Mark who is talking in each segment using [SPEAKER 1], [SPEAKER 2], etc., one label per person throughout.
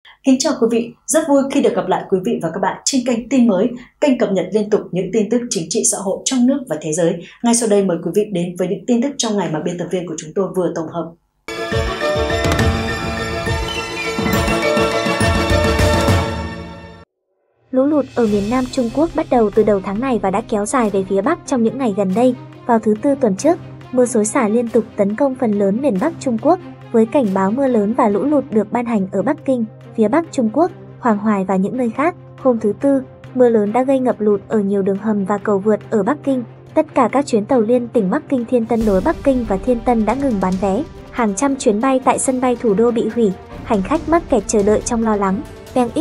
[SPEAKER 1] Kính chào quý vị, rất vui khi được gặp lại quý vị và các bạn trên kênh tin mới, kênh cập nhật liên tục những tin tức chính trị xã hội trong nước và thế giới. Ngay sau đây mời quý vị đến với những tin tức trong ngày mà biên tập viên của chúng tôi vừa tổng hợp.
[SPEAKER 2] Lũ lụt ở miền Nam Trung Quốc bắt đầu từ đầu tháng này và đã kéo dài về phía Bắc trong những ngày gần đây. Vào thứ Tư tuần trước, mưa xối xả liên tục tấn công phần lớn miền Bắc Trung Quốc, với cảnh báo mưa lớn và lũ lụt được ban hành ở Bắc Kinh, phía Bắc Trung Quốc, Hoàng Hoài và những nơi khác. Hôm thứ Tư, mưa lớn đã gây ngập lụt ở nhiều đường hầm và cầu vượt ở Bắc Kinh. Tất cả các chuyến tàu liên tỉnh Bắc Kinh Thiên Tân nối Bắc Kinh và Thiên Tân đã ngừng bán vé. Hàng trăm chuyến bay tại sân bay thủ đô bị hủy, hành khách mắc kẹt chờ đợi trong lo lắng. Peng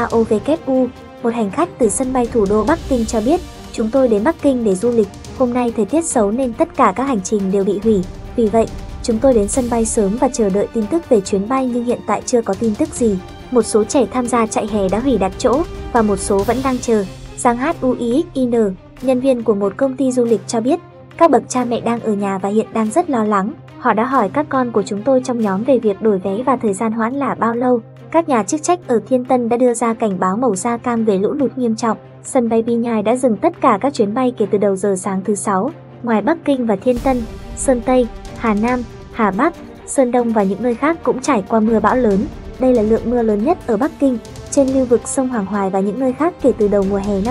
[SPEAKER 2] Xiaowu, một hành khách từ sân bay thủ đô Bắc Kinh cho biết, chúng tôi đến Bắc Kinh để du lịch, hôm nay thời tiết xấu nên tất cả các hành trình đều bị hủy. Vì vậy, chúng tôi đến sân bay sớm và chờ đợi tin tức về chuyến bay nhưng hiện tại chưa có tin tức gì. Một số trẻ tham gia chạy hè đã hủy đặt chỗ và một số vẫn đang chờ. Giang Huixin, nhân viên của một công ty du lịch cho biết, các bậc cha mẹ đang ở nhà và hiện đang rất lo lắng. Họ đã hỏi các con của chúng tôi trong nhóm về việc đổi vé và thời gian hoãn là bao lâu. Các nhà chức trách ở Thiên Tân đã đưa ra cảnh báo màu da cam về lũ lụt nghiêm trọng. Sân bay Binyai đã dừng tất cả các chuyến bay kể từ đầu giờ sáng thứ Sáu. Ngoài Bắc Kinh và Thiên Tân, Sơn Tây, Hà Nam, Hà Bắc, Sơn Đông và những nơi khác cũng trải qua mưa bão lớn. Đây là lượng mưa lớn nhất ở Bắc Kinh, trên lưu vực sông Hoàng Hoài và những nơi khác kể từ đầu mùa hè năm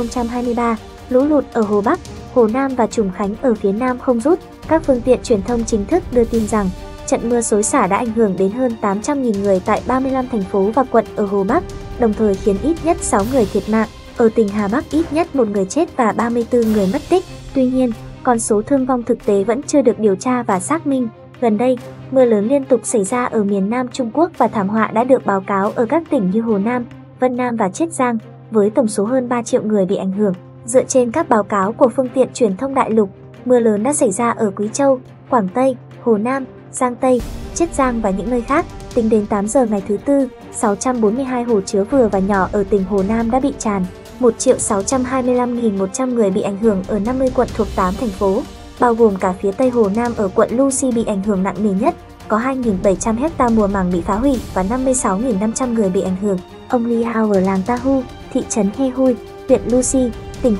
[SPEAKER 2] 2023. Lũ lụt ở Hồ Bắc, Hồ Nam và Trùng Khánh ở phía Nam không rút. Các phương tiện truyền thông chính thức đưa tin rằng trận mưa xối xả đã ảnh hưởng đến hơn 800.000 người tại 35 thành phố và quận ở Hồ Bắc, đồng thời khiến ít nhất 6 người thiệt mạng. Ở tỉnh Hà Bắc ít nhất 1 người chết và 34 người mất tích. Tuy nhiên, con số thương vong thực tế vẫn chưa được điều tra và xác minh. Gần đây, mưa lớn liên tục xảy ra ở miền Nam Trung Quốc và thảm họa đã được báo cáo ở các tỉnh như Hồ Nam, Vân Nam và Chiết Giang, với tổng số hơn 3 triệu người bị ảnh hưởng. Dựa trên các báo cáo của phương tiện truyền thông đại lục, mưa lớn đã xảy ra ở Quý Châu, Quảng Tây, Hồ Nam, Giang Tây, Chiết Giang và những nơi khác. Tính đến 8 giờ ngày thứ Tư, 642 hồ chứa vừa và nhỏ ở tỉnh Hồ Nam đã bị tràn. 1.625.100 người bị ảnh hưởng ở 50 quận thuộc 8 thành phố, bao gồm cả phía Tây Hồ Nam ở quận Lucy bị ảnh hưởng nặng nề nhất, có 2.700 hecta mùa màng bị phá hủy và 56.500 người bị ảnh hưởng. Ông Li Hao ở làng Tahu, thị trấn He Hui, huyện Lucy, tỉnh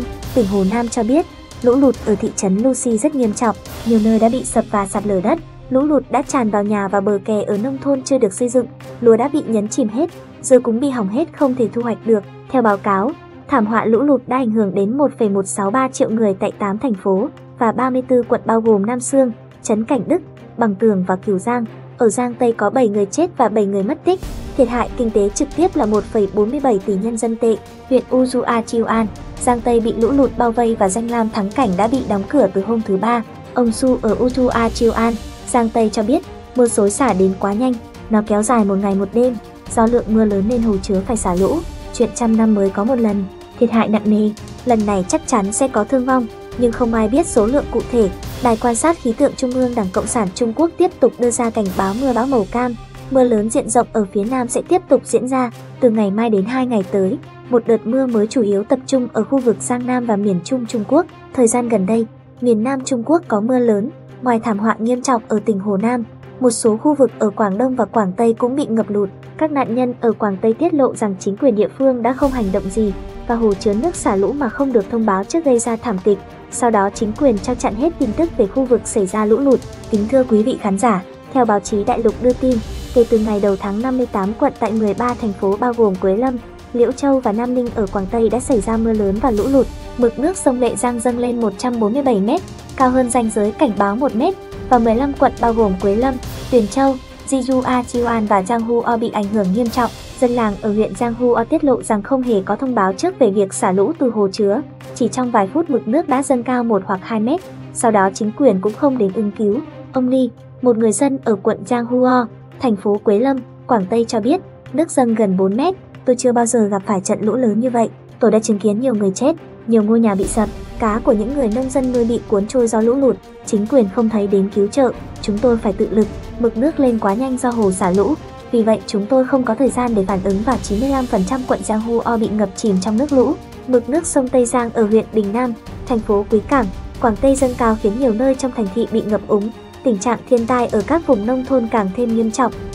[SPEAKER 2] Hồ Nam cho biết, lũ lụt ở thị trấn Lucy rất nghiêm trọng, nhiều nơi đã bị sập và sạt lở đất. Lũ lụt đã tràn vào nhà và bờ kè ở nông thôn chưa được xây dựng, lúa đã bị nhấn chìm hết, dưa cũng bị hỏng hết không thể thu hoạch được. Theo báo cáo, thảm họa lũ lụt đã ảnh hưởng đến 1,163 triệu người tại 8 thành phố và 34 quận bao gồm Nam Xương, Trấn Cảnh Đức, Bằng Tường và Cửu Giang. Ở Giang Tây có 7 người chết và 7 người mất tích. Thiệt hại kinh tế trực tiếp là 1,47 tỷ nhân dân tệ. Huyện Uzua Chiuan, Giang Tây bị lũ lụt bao vây và danh lam thắng cảnh đã bị đóng cửa từ hôm thứ Ba. Ông Su ở Uzua Chiuan, Giang Tây cho biết, mưa xối xả đến quá nhanh, nó kéo dài một ngày một đêm. Do lượng mưa lớn nên hồ chứa phải xả lũ. Chuyện trăm năm mới có một lần, thiệt hại nặng nề. Lần này chắc chắn sẽ có thương vong, nhưng không ai biết số lượng cụ thể. Đài quan sát khí tượng Trung ương Đảng Cộng sản Trung Quốc tiếp tục đưa ra cảnh báo mưa bão màu cam. Mưa lớn diện rộng ở phía Nam sẽ tiếp tục diễn ra từ ngày mai đến 2 ngày tới. Một đợt mưa mới chủ yếu tập trung ở khu vực Giang Nam và miền Trung Trung Quốc. Thời gian gần đây, miền Nam Trung Quốc có mưa lớn. Ngoài thảm họa nghiêm trọng ở tỉnh Hồ Nam, một số khu vực ở Quảng Đông và Quảng Tây cũng bị ngập lụt. Các nạn nhân ở Quảng Tây tiết lộ rằng chính quyền địa phương đã không hành động gì và hồ chứa nước xả lũ mà không được thông báo trước gây ra thảm kịch. Sau đó chính quyền cho chặn hết tin tức về khu vực xảy ra lũ lụt. Kính thưa quý vị khán giả, theo báo chí đại lục đưa tin, kể từ ngày đầu tháng 58 quận tại 13 thành phố bao gồm Quế Lâm, Liễu Châu và Nam Ninh ở Quảng Tây đã xảy ra mưa lớn và lũ lụt. Mực nước sông Lệ Giang dâng lên 147 m, cao hơn ranh giới cảnh báo 1 m, và 15 quận bao gồm Quế Lâm, Tuyền Châu, Jijua Chiuan và Giang Huo bị ảnh hưởng nghiêm trọng. Dân làng ở huyện Giang Huo tiết lộ rằng không hề có thông báo trước về việc xả lũ từ hồ chứa. Chỉ trong vài phút mực nước đã dâng cao 1 hoặc 2 mét. Sau đó chính quyền cũng không đến ứng cứu. Ông Ly, một người dân ở quận Giang Huo, thành phố Quế Lâm, Quảng Tây cho biết, nước dâng gần 4 mét. Tôi chưa bao giờ gặp phải trận lũ lớn như vậy. Tôi đã chứng kiến nhiều người chết, nhiều ngôi nhà bị sập, cá của những người nông dân nuôi bị cuốn trôi do lũ lụt. Chính quyền không thấy đến cứu trợ, chúng tôi phải tự lực. Mực nước lên quá nhanh do hồ xả lũ. Vì vậy chúng tôi không có thời gian để phản ứng và 95% quận Giang Huo bị ngập chìm trong nước lũ. Mực nước sông Tây Giang ở huyện Bình Nam, thành phố Quý Cảng, Quảng Tây dâng cao khiến nhiều nơi trong thành thị bị ngập úng. Tình trạng thiên tai ở các vùng nông thôn càng thêm nghiêm trọng.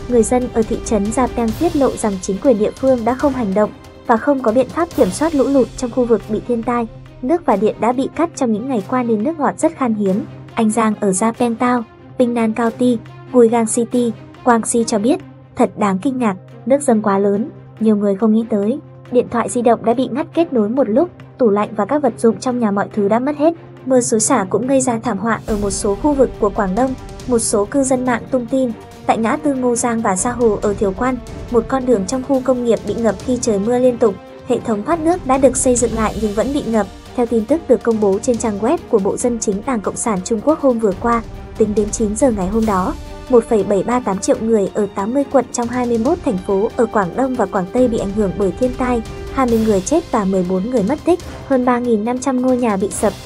[SPEAKER 2] Người dân ở thị trấn Gia Peng tiết lộ rằng chính quyền địa phương đã không hành động và không có biện pháp kiểm soát lũ lụt trong khu vực bị thiên tai. Nước và điện đã bị cắt trong những ngày qua nên nước ngọt rất khan hiếm. Anh Giang ở Gia Peng Town, Pingnan County, Guigang City, Guangxi cho biết, thật đáng kinh ngạc, nước dâng quá lớn, nhiều người không nghĩ tới. Điện thoại di động đã bị ngắt kết nối một lúc, tủ lạnh và các vật dụng trong nhà mọi thứ đã mất hết. Mưa xối xả cũng gây ra thảm họa ở một số khu vực của Quảng Đông. Một số cư dân mạng tung tin, tại ngã tư Ngô Giang và Sa Hồ ở Thiều Quan, một con đường trong khu công nghiệp bị ngập khi trời mưa liên tục. Hệ thống thoát nước đã được xây dựng lại nhưng vẫn bị ngập. Theo tin tức được công bố trên trang web của Bộ Dân chính Đảng Cộng sản Trung Quốc hôm vừa qua, tính đến 9 giờ ngày hôm đó, 1,738 triệu người ở 80 quận trong 21 thành phố ở Quảng Đông và Quảng Tây bị ảnh hưởng bởi thiên tai, 20 người chết và 14 người mất tích, hơn 3.500 ngôi nhà bị sập,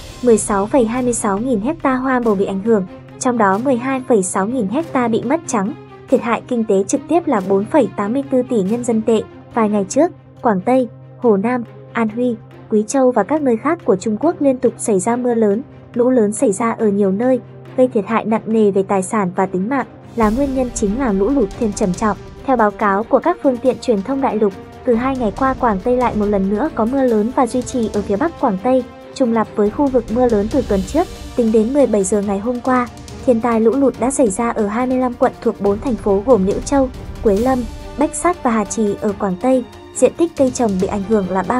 [SPEAKER 2] 16,26 nghìn hecta hoa màu bị ảnh hưởng, trong đó 12,6 nghìn hecta bị mất trắng. Thiệt hại kinh tế trực tiếp là 4,84 tỷ nhân dân tệ. Vài ngày trước, Quảng Tây, Hồ Nam, An Huy, Quý Châu và các nơi khác của Trung Quốc liên tục xảy ra mưa lớn, lũ lớn xảy ra ở nhiều nơi, gây thiệt hại nặng nề về tài sản và tính mạng, là nguyên nhân chính làm lũ lụt thêm trầm trọng. Theo báo cáo của các phương tiện truyền thông đại lục, từ 2 ngày qua Quảng Tây lại một lần nữa có mưa lớn và duy trì ở phía Bắc Quảng Tây, trùng lặp với khu vực mưa lớn từ tuần trước. Tính đến 17 giờ ngày hôm qua, thiên tai lũ lụt đã xảy ra ở 25 quận thuộc 4 thành phố gồm Liễu Châu, Quế Lâm, Bách Sát và Hà Trì ở Quảng Tây. Diện tích cây trồng bị ảnh hưởng là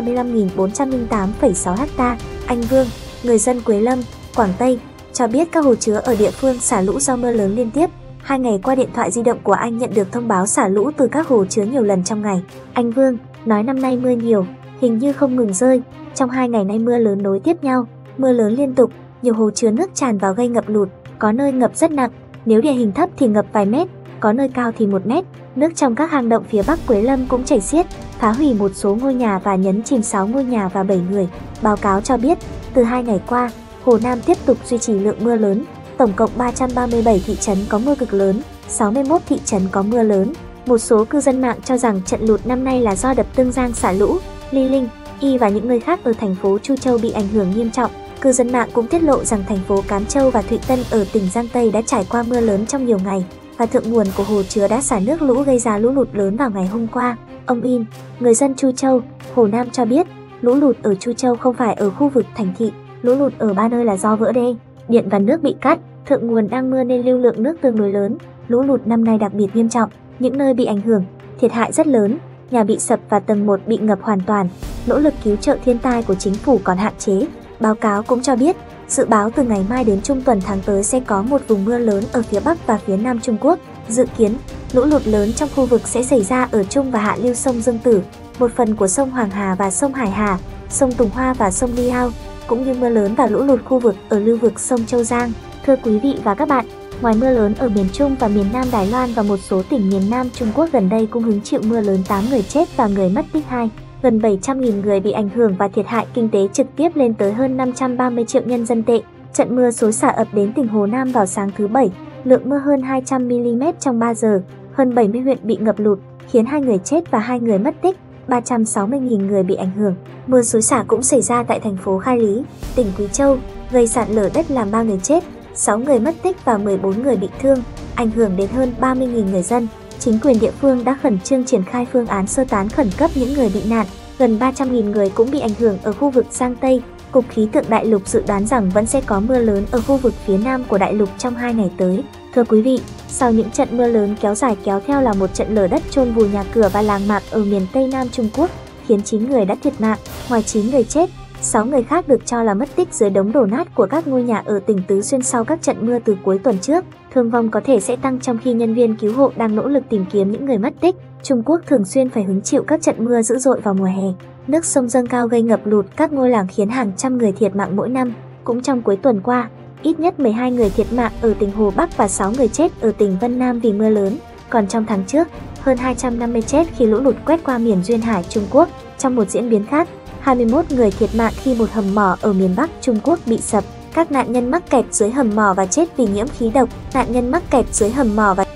[SPEAKER 2] 35.408,6 ha. Anh Vương, người dân Quế Lâm, Quảng Tây, cho biết các hồ chứa ở địa phương xả lũ do mưa lớn liên tiếp. 2 ngày qua điện thoại di động của anh nhận được thông báo xả lũ từ các hồ chứa nhiều lần trong ngày. Anh Vương nói năm nay mưa nhiều, hình như không ngừng rơi. Trong 2 ngày nay mưa lớn nối tiếp nhau, mưa lớn liên tục, nhiều hồ chứa nước tràn vào gây ngập lụt, có nơi ngập rất nặng, nếu địa hình thấp thì ngập vài mét, có nơi cao thì 1 mét. Nước trong các hang động phía Bắc Quế Lâm cũng chảy xiết, phá hủy một số ngôi nhà và nhấn chìm 6 ngôi nhà và 7 người. Báo cáo cho biết, từ 2 ngày qua, Hồ Nam tiếp tục duy trì lượng mưa lớn, tổng cộng 337 thị trấn có mưa cực lớn, 61 thị trấn có mưa lớn. Một số cư dân mạng cho rằng trận lụt năm nay là do đập Tương Giang xả lũ, Ly Linh, Y và những nơi khác ở thành phố Chu Châu bị ảnh hưởng nghiêm trọng. Cư dân mạng cũng tiết lộ rằng thành phố Cám Châu và Thụy Tân ở tỉnh Giang Tây đã trải qua mưa lớn trong nhiều ngày và thượng nguồn của hồ chứa đã xả nước lũ gây ra lũ lụt lớn vào ngày hôm qua. Ông In, người dân Chu Châu, Hồ Nam cho biết, lũ lụt ở Chu Châu không phải ở khu vực thành thị, lũ lụt ở 3 nơi là do vỡ đê, điện và nước bị cắt, thượng nguồn đang mưa nên lưu lượng nước tương đối lớn. Lũ lụt năm nay đặc biệt nghiêm trọng, những nơi bị ảnh hưởng, thiệt hại rất lớn, nhà bị sập và tầng 1 bị ngập hoàn toàn. Nỗ lực cứu trợ thiên tai của chính phủ còn hạn chế. Báo cáo cũng cho biết, dự báo từ ngày mai đến trung tuần tháng tới sẽ có một vùng mưa lớn ở phía Bắc và phía Nam Trung Quốc. Dự kiến, lũ lụt lớn trong khu vực sẽ xảy ra ở trung và hạ lưu sông Dương Tử, một phần của sông Hoàng Hà và sông Hải Hà, sông Tùng Hoa và sông Liao, cũng như mưa lớn và lũ lụt khu vực ở lưu vực sông Châu Giang. Thưa quý vị và các bạn, ngoài mưa lớn ở miền Trung và miền Nam Đài Loan và một số tỉnh miền Nam Trung Quốc gần đây cũng hứng chịu mưa lớn, 8 người chết và người mất tích 2. Gần 700.000 người bị ảnh hưởng và thiệt hại kinh tế trực tiếp lên tới hơn 530 triệu nhân dân tệ. Trận mưa xối xả ập đến tỉnh Hồ Nam vào sáng thứ Bảy, lượng mưa hơn 200 mm trong 3 giờ, hơn 70 huyện bị ngập lụt, khiến 2 người chết và 2 người mất tích, 360.000 người bị ảnh hưởng. Mưa xối xả cũng xảy ra tại thành phố Khai Lý, tỉnh Quý Châu, gây sạt lở đất làm 3 người chết, 6 người mất tích và 14 người bị thương, ảnh hưởng đến hơn 30.000 người dân. Chính quyền địa phương đã khẩn trương triển khai phương án sơ tán khẩn cấp những người bị nạn. Gần 300.000 người cũng bị ảnh hưởng ở khu vực Giang Tây. Cục Khí tượng Đại lục dự đoán rằng vẫn sẽ có mưa lớn ở khu vực phía Nam của đại lục trong 2 ngày tới. Thưa quý vị, sau những trận mưa lớn kéo dài kéo theo là một trận lở đất chôn vùi nhà cửa và làng mạc ở miền Tây Nam Trung Quốc, khiến 9 người đã thiệt mạng, ngoài 9 người chết, 6 người khác được cho là mất tích dưới đống đổ nát của các ngôi nhà ở tỉnh Tứ Xuyên sau các trận mưa từ cuối tuần trước. Thương vong có thể sẽ tăng trong khi nhân viên cứu hộ đang nỗ lực tìm kiếm những người mất tích. Trung Quốc thường xuyên phải hứng chịu các trận mưa dữ dội vào mùa hè. Nước sông dâng cao gây ngập lụt các ngôi làng khiến hàng trăm người thiệt mạng mỗi năm. Cũng trong cuối tuần qua, ít nhất 12 người thiệt mạng ở tỉnh Hồ Bắc và 6 người chết ở tỉnh Vân Nam vì mưa lớn. Còn trong tháng trước, hơn 250 chết khi lũ lụt quét qua miền duyên hải Trung Quốc. Trong một diễn biến khác, 21 người thiệt mạng khi một hầm mỏ ở miền Bắc Trung Quốc bị sập. Các nạn nhân mắc kẹt dưới hầm mỏ và chết vì nhiễm khí độc. Nạn nhân mắc kẹt dưới hầm mỏ và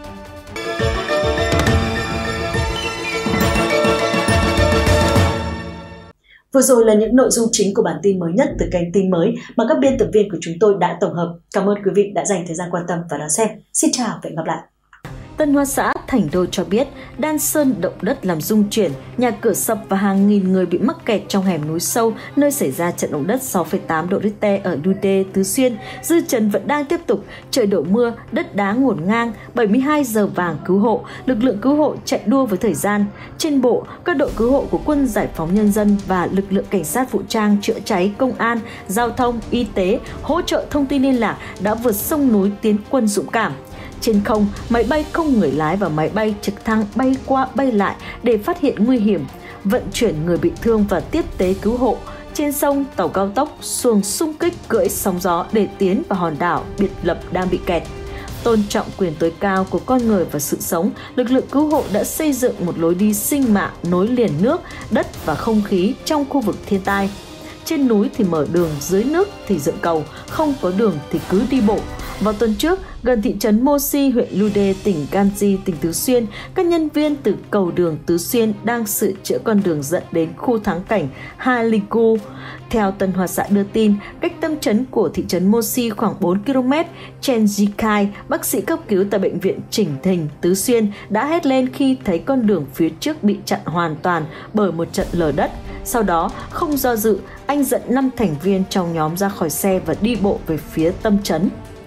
[SPEAKER 1] Vừa rồi là những nội dung chính của bản tin mới nhất từ kênh Tin Mới mà các biên tập viên của chúng tôi đã tổng hợp. Cảm ơn quý vị đã dành thời gian quan tâm và đón xem. Xin chào và hẹn gặp lại. Tân Hoa Xã, Thành Đô cho biết, Đan Sơn động đất làm rung chuyển, nhà cửa sập và hàng nghìn người bị mắc kẹt trong hẻm núi sâu nơi xảy ra trận động đất 6,8 độ Richter ở Lude, Tứ Xuyên. Dư chấn vẫn đang tiếp tục, trời đổ mưa, đất đá ngổn ngang, 72 giờ vàng cứu hộ, lực lượng cứu hộ chạy đua với thời gian. Trên bộ, các đội cứu hộ của Quân Giải phóng Nhân dân và lực lượng cảnh sát vũ trang, chữa cháy, công an, giao thông, y tế, hỗ trợ thông tin liên lạc đã vượt sông núi tiến quân dũng cảm. Trên không, máy bay không người lái và máy bay trực thăng bay qua bay lại để phát hiện nguy hiểm, vận chuyển người bị thương và tiếp tế cứu hộ. Trên sông, tàu cao tốc, xuồng xung kích cưỡi sóng gió để tiến vào hòn đảo biệt lập đang bị kẹt. Tôn trọng quyền tối cao của con người và sự sống, lực lượng cứu hộ đã xây dựng một lối đi sinh mạng nối liền nước, đất và không khí trong khu vực thiên tai. Trên núi thì mở đường, dưới nước thì dựng cầu, không có đường thì cứ đi bộ. Vào tuần trước, gần thị trấn Mosi, huyện Lude, tỉnh Ganji, tỉnh Tứ Xuyên, các nhân viên từ cầu đường Tứ Xuyên đang sửa chữa con đường dẫn đến khu thắng cảnh Haligu. Theo Tân Hoa Xã đưa tin, cách tâm trấn của thị trấn Mosi khoảng 4 km, Chen Jikai, bác sĩ cấp cứu tại bệnh viện Chỉnh Thình, Tứ Xuyên, đã hét lên khi thấy con đường phía trước bị chặn hoàn toàn bởi một trận lở đất. Sau đó, không do dự, anh dẫn 5 thành viên trong nhóm ra khỏi xe và đi bộ về phía tâm trấn.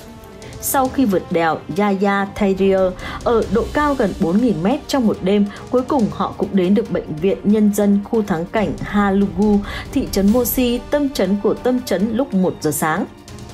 [SPEAKER 1] Sau khi vượt đèo Yaya Thayer ở độ cao gần 4.000 m trong một đêm, cuối cùng họ cũng đến được bệnh viện nhân dân khu thắng cảnh Halugu, thị trấn Mosi, tâm trấn của tâm trấn lúc 1 giờ sáng.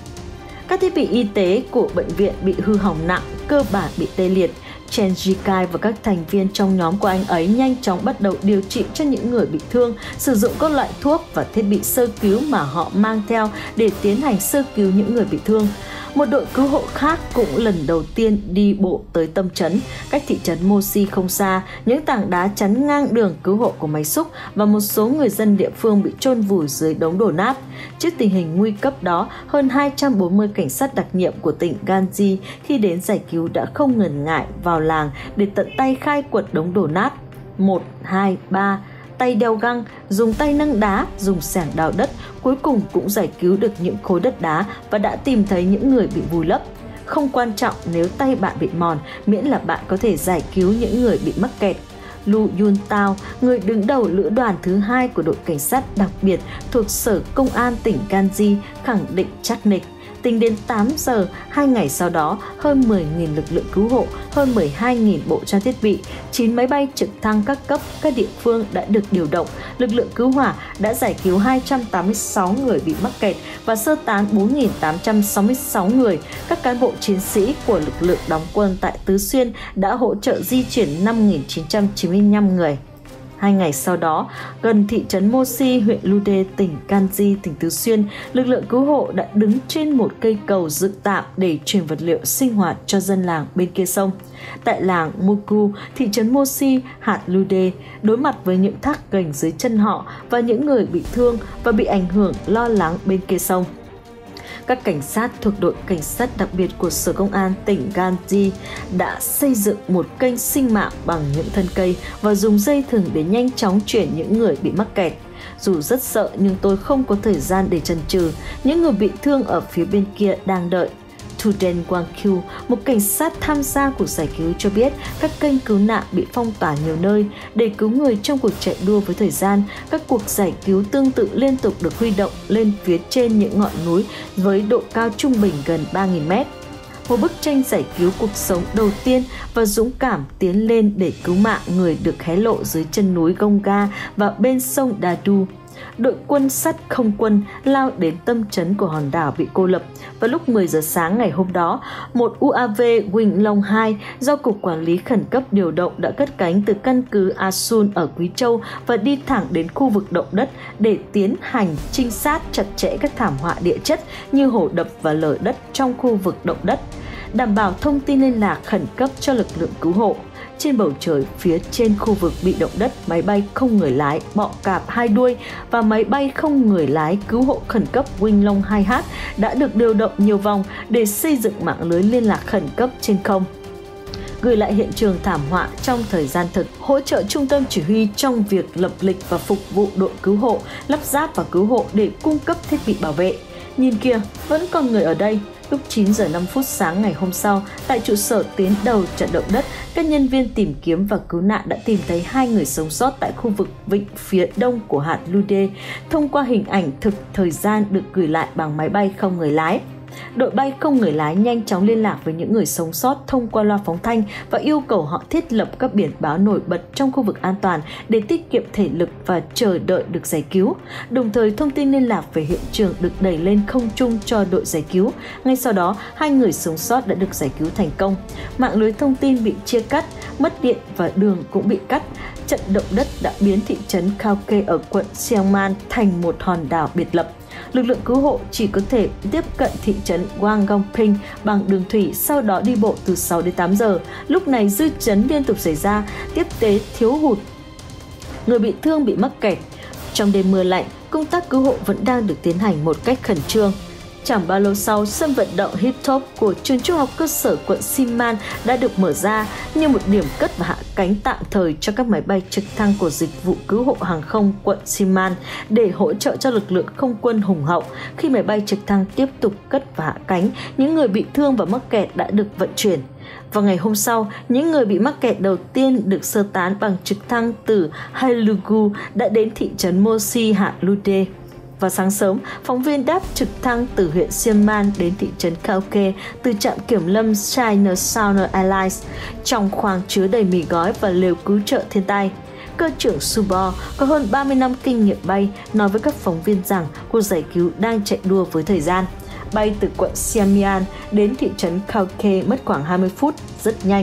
[SPEAKER 1] Các thiết bị y tế của bệnh viện bị hư hỏng nặng, cơ bản bị tê liệt. Chen Jikai và các thành viên trong nhóm của anh ấy nhanh chóng bắt đầu điều trị cho những người bị thương, sử dụng các loại thuốc và thiết bị sơ cứu mà họ mang theo để tiến hành sơ cứu những người bị thương. Một đội cứu hộ khác cũng lần đầu tiên đi bộ tới tâm trấn. Cách thị trấn Mosi không xa, những tảng đá chắn ngang đường cứu hộ của máy xúc và một số người dân địa phương bị chôn vùi dưới đống đổ nát. Trước tình hình nguy cấp đó, hơn 240 cảnh sát đặc nhiệm của tỉnh Ganji khi đến giải cứu đã không ngần ngại vào làng để tận tay khai quật đống đổ nát. 1, 2, 3, tay đeo găng, dùng tay nâng đá, dùng xẻng đào đất, cuối cùng cũng giải cứu được những khối đất đá và đã tìm thấy những người bị vùi lấp. Không quan trọng nếu tay bạn bị mòn, miễn là bạn có thể giải cứu những người bị mắc kẹt. Lu Yun Tao, người đứng đầu lữ đoàn thứ 2 của đội cảnh sát đặc biệt thuộc Sở Công an tỉnh Ganji, khẳng định chắc nịch. Tính đến 8 giờ, 2 ngày sau đó, hơn 10.000 lực lượng cứu hộ, hơn 12.000 bộ trang thiết bị, 9 máy bay trực thăng các cấp, các địa phương đã được điều động. Lực lượng cứu hỏa đã giải cứu 286 người bị mắc kẹt và sơ tán 4.866 người. Các cán bộ chiến sĩ của lực lượng đóng quân tại Tứ Xuyên đã hỗ trợ di chuyển 5.995 người. 2 ngày sau đó, gần thị trấn Mosi, huyện Lude, tỉnh Ganji, tỉnh Tứ Xuyên, lực lượng cứu hộ đã đứng trên một cây cầu dựng tạm để chuyển vật liệu sinh hoạt cho dân làng bên kia sông. Tại làng Mugu, thị trấn Mosi, hạt Lude, đối mặt với những thác gành dưới chân họ và những người bị thương và bị ảnh hưởng lo lắng bên kia sông. Các cảnh sát thuộc đội cảnh sát đặc biệt của Sở Công an tỉnh Ganji đã xây dựng một kênh sinh mạng bằng những thân cây và dùng dây thừng để nhanh chóng chuyển những người bị mắc kẹt. Dù rất sợ nhưng tôi không có thời gian để chần chừ, những người bị thương ở phía bên kia đang đợi. Thu Den Wang-kyu, một cảnh sát tham gia cuộc giải cứu cho biết các kênh cứu nạn bị phong tỏa nhiều nơi. Để cứu người trong cuộc chạy đua với thời gian, các cuộc giải cứu tương tự liên tục được huy động lên phía trên những ngọn núi với độ cao trung bình gần 3.000 mét. Một bức tranh giải cứu cuộc sống đầu tiên và dũng cảm tiến lên để cứu mạng người được hé lộ dưới chân núi Gongga và bên sông Dadu. Đội quân sắt không quân lao đến tâm trấn của hòn đảo bị cô lập. Vào lúc 10 giờ sáng ngày hôm đó, một UAV Wing Long 2 do Cục Quản lý Khẩn cấp điều động đã cất cánh từ căn cứ Asun ở Quý Châu và đi thẳng đến khu vực động đất để tiến hành trinh sát chặt chẽ các thảm họa địa chất như hồ đập và lở đất trong khu vực động đất, đảm bảo thông tin liên lạc khẩn cấp cho lực lượng cứu hộ. Trên bầu trời phía trên khu vực bị động đất, máy bay không người lái bọ cạp 2 đuôi và máy bay không người lái cứu hộ khẩn cấp Wing Long 2H đã được điều động nhiều vòng để xây dựng mạng lưới liên lạc khẩn cấp trên không, gửi lại hiện trường thảm họa trong thời gian thực, hỗ trợ trung tâm chỉ huy trong việc lập lịch và phục vụ đội cứu hộ, lắp ráp và cứu hộ để cung cấp thiết bị bảo vệ. Nhìn kìa, vẫn còn người ở đây. Lúc 9 giờ 5 phút sáng ngày hôm sau, tại trụ sở tuyến đầu trận động đất, các nhân viên tìm kiếm và cứu nạn đã tìm thấy 2 người sống sót tại khu vực vịnh phía đông của hạt Lude thông qua hình ảnh thực thời gian được gửi lại bằng máy bay không người lái. Đội bay không người lái nhanh chóng liên lạc với những người sống sót thông qua loa phóng thanh và yêu cầu họ thiết lập các biển báo nổi bật trong khu vực an toàn để tiết kiệm thể lực và chờ đợi được giải cứu. Đồng thời, thông tin liên lạc về hiện trường được đẩy lên không trung cho đội giải cứu. Ngay sau đó, 2 người sống sót đã được giải cứu thành công. Mạng lưới thông tin bị chia cắt, mất điện và đường cũng bị cắt. Trận động đất đã biến thị trấn Khao-ke ở quận Siangman thành một hòn đảo biệt lập. Lực lượng cứu hộ chỉ có thể tiếp cận thị trấn Wanggongping bằng đường thủy, sau đó đi bộ từ 6 đến 8 giờ. Lúc này dư chấn liên tục xảy ra, tiếp tế thiếu hụt. Người bị thương bị mắc kẹt. Trong đêm mưa lạnh, công tác cứu hộ vẫn đang được tiến hành một cách khẩn trương. Chẳng bao lâu sau, sân vận động hip hop của trường trung học cơ sở quận Siman đã được mở ra như một điểm cất và hạ cánh tạm thời cho các máy bay trực thăng của dịch vụ cứu hộ hàng không quận Siman để hỗ trợ cho lực lượng không quân hùng hậu. Khi máy bay trực thăng tiếp tục cất và hạ cánh, những người bị thương và mắc kẹt đã được vận chuyển. Vào ngày hôm sau, những người bị mắc kẹt đầu tiên được sơ tán bằng trực thăng từ Hailugu đã đến thị trấn Mosi hạt Lude. Vào sáng sớm, phóng viên đáp trực thăng từ huyện Siman đến thị trấn Khao-ke từ trạm kiểm lâm China Southern Airlines trong khoang chứa đầy mì gói và lều cứu trợ thiên tai. Cơ trưởng Subo có hơn 30 năm kinh nghiệm bay nói với các phóng viên rằng cuộc giải cứu đang chạy đua với thời gian. Bay từ quận Siamian đến thị trấn Khao-ke mất khoảng 20 phút, rất nhanh.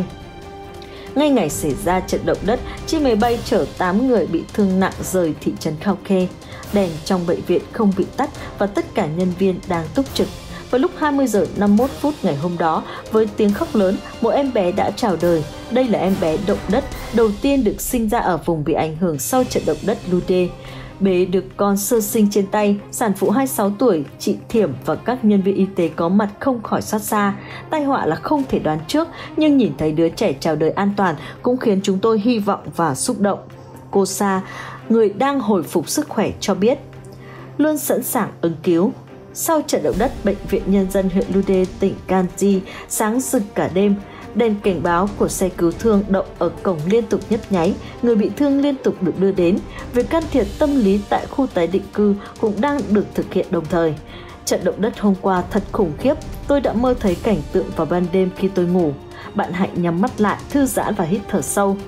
[SPEAKER 1] Ngay ngày xảy ra trận động đất, chiếc máy bay chở 8 người bị thương nặng rời thị trấn Khao-ke. Đèn trong bệnh viện không bị tắt và tất cả nhân viên đang túc trực. Vào lúc 20 giờ 51 phút ngày hôm đó, với tiếng khóc lớn, một em bé đã chào đời. Đây là em bé động đất đầu tiên được sinh ra ở vùng bị ảnh hưởng sau trận động đất Lude. Bé được con sơ sinh trên tay, sản phụ 26 tuổi, chị Thiểm và các nhân viên y tế có mặt không khỏi xót xa. Tai họa là không thể đoán trước, nhưng nhìn thấy đứa trẻ chào đời an toàn cũng khiến chúng tôi hy vọng và xúc động. Cô Sa, người đang hồi phục sức khỏe cho biết, luôn sẵn sàng ứng cứu. Sau trận động đất, Bệnh viện Nhân dân huyện Lude, tỉnh Ganji sáng rực cả đêm. Đèn cảnh báo của xe cứu thương đậu ở cổng liên tục nhấp nháy, người bị thương liên tục được đưa đến. Việc can thiệp tâm lý tại khu tái định cư cũng đang được thực hiện đồng thời. Trận động đất hôm qua thật khủng khiếp, tôi đã mơ thấy cảnh tượng vào ban đêm khi tôi ngủ. Bạn hãy nhắm mắt lại, thư giãn và hít thở sâu.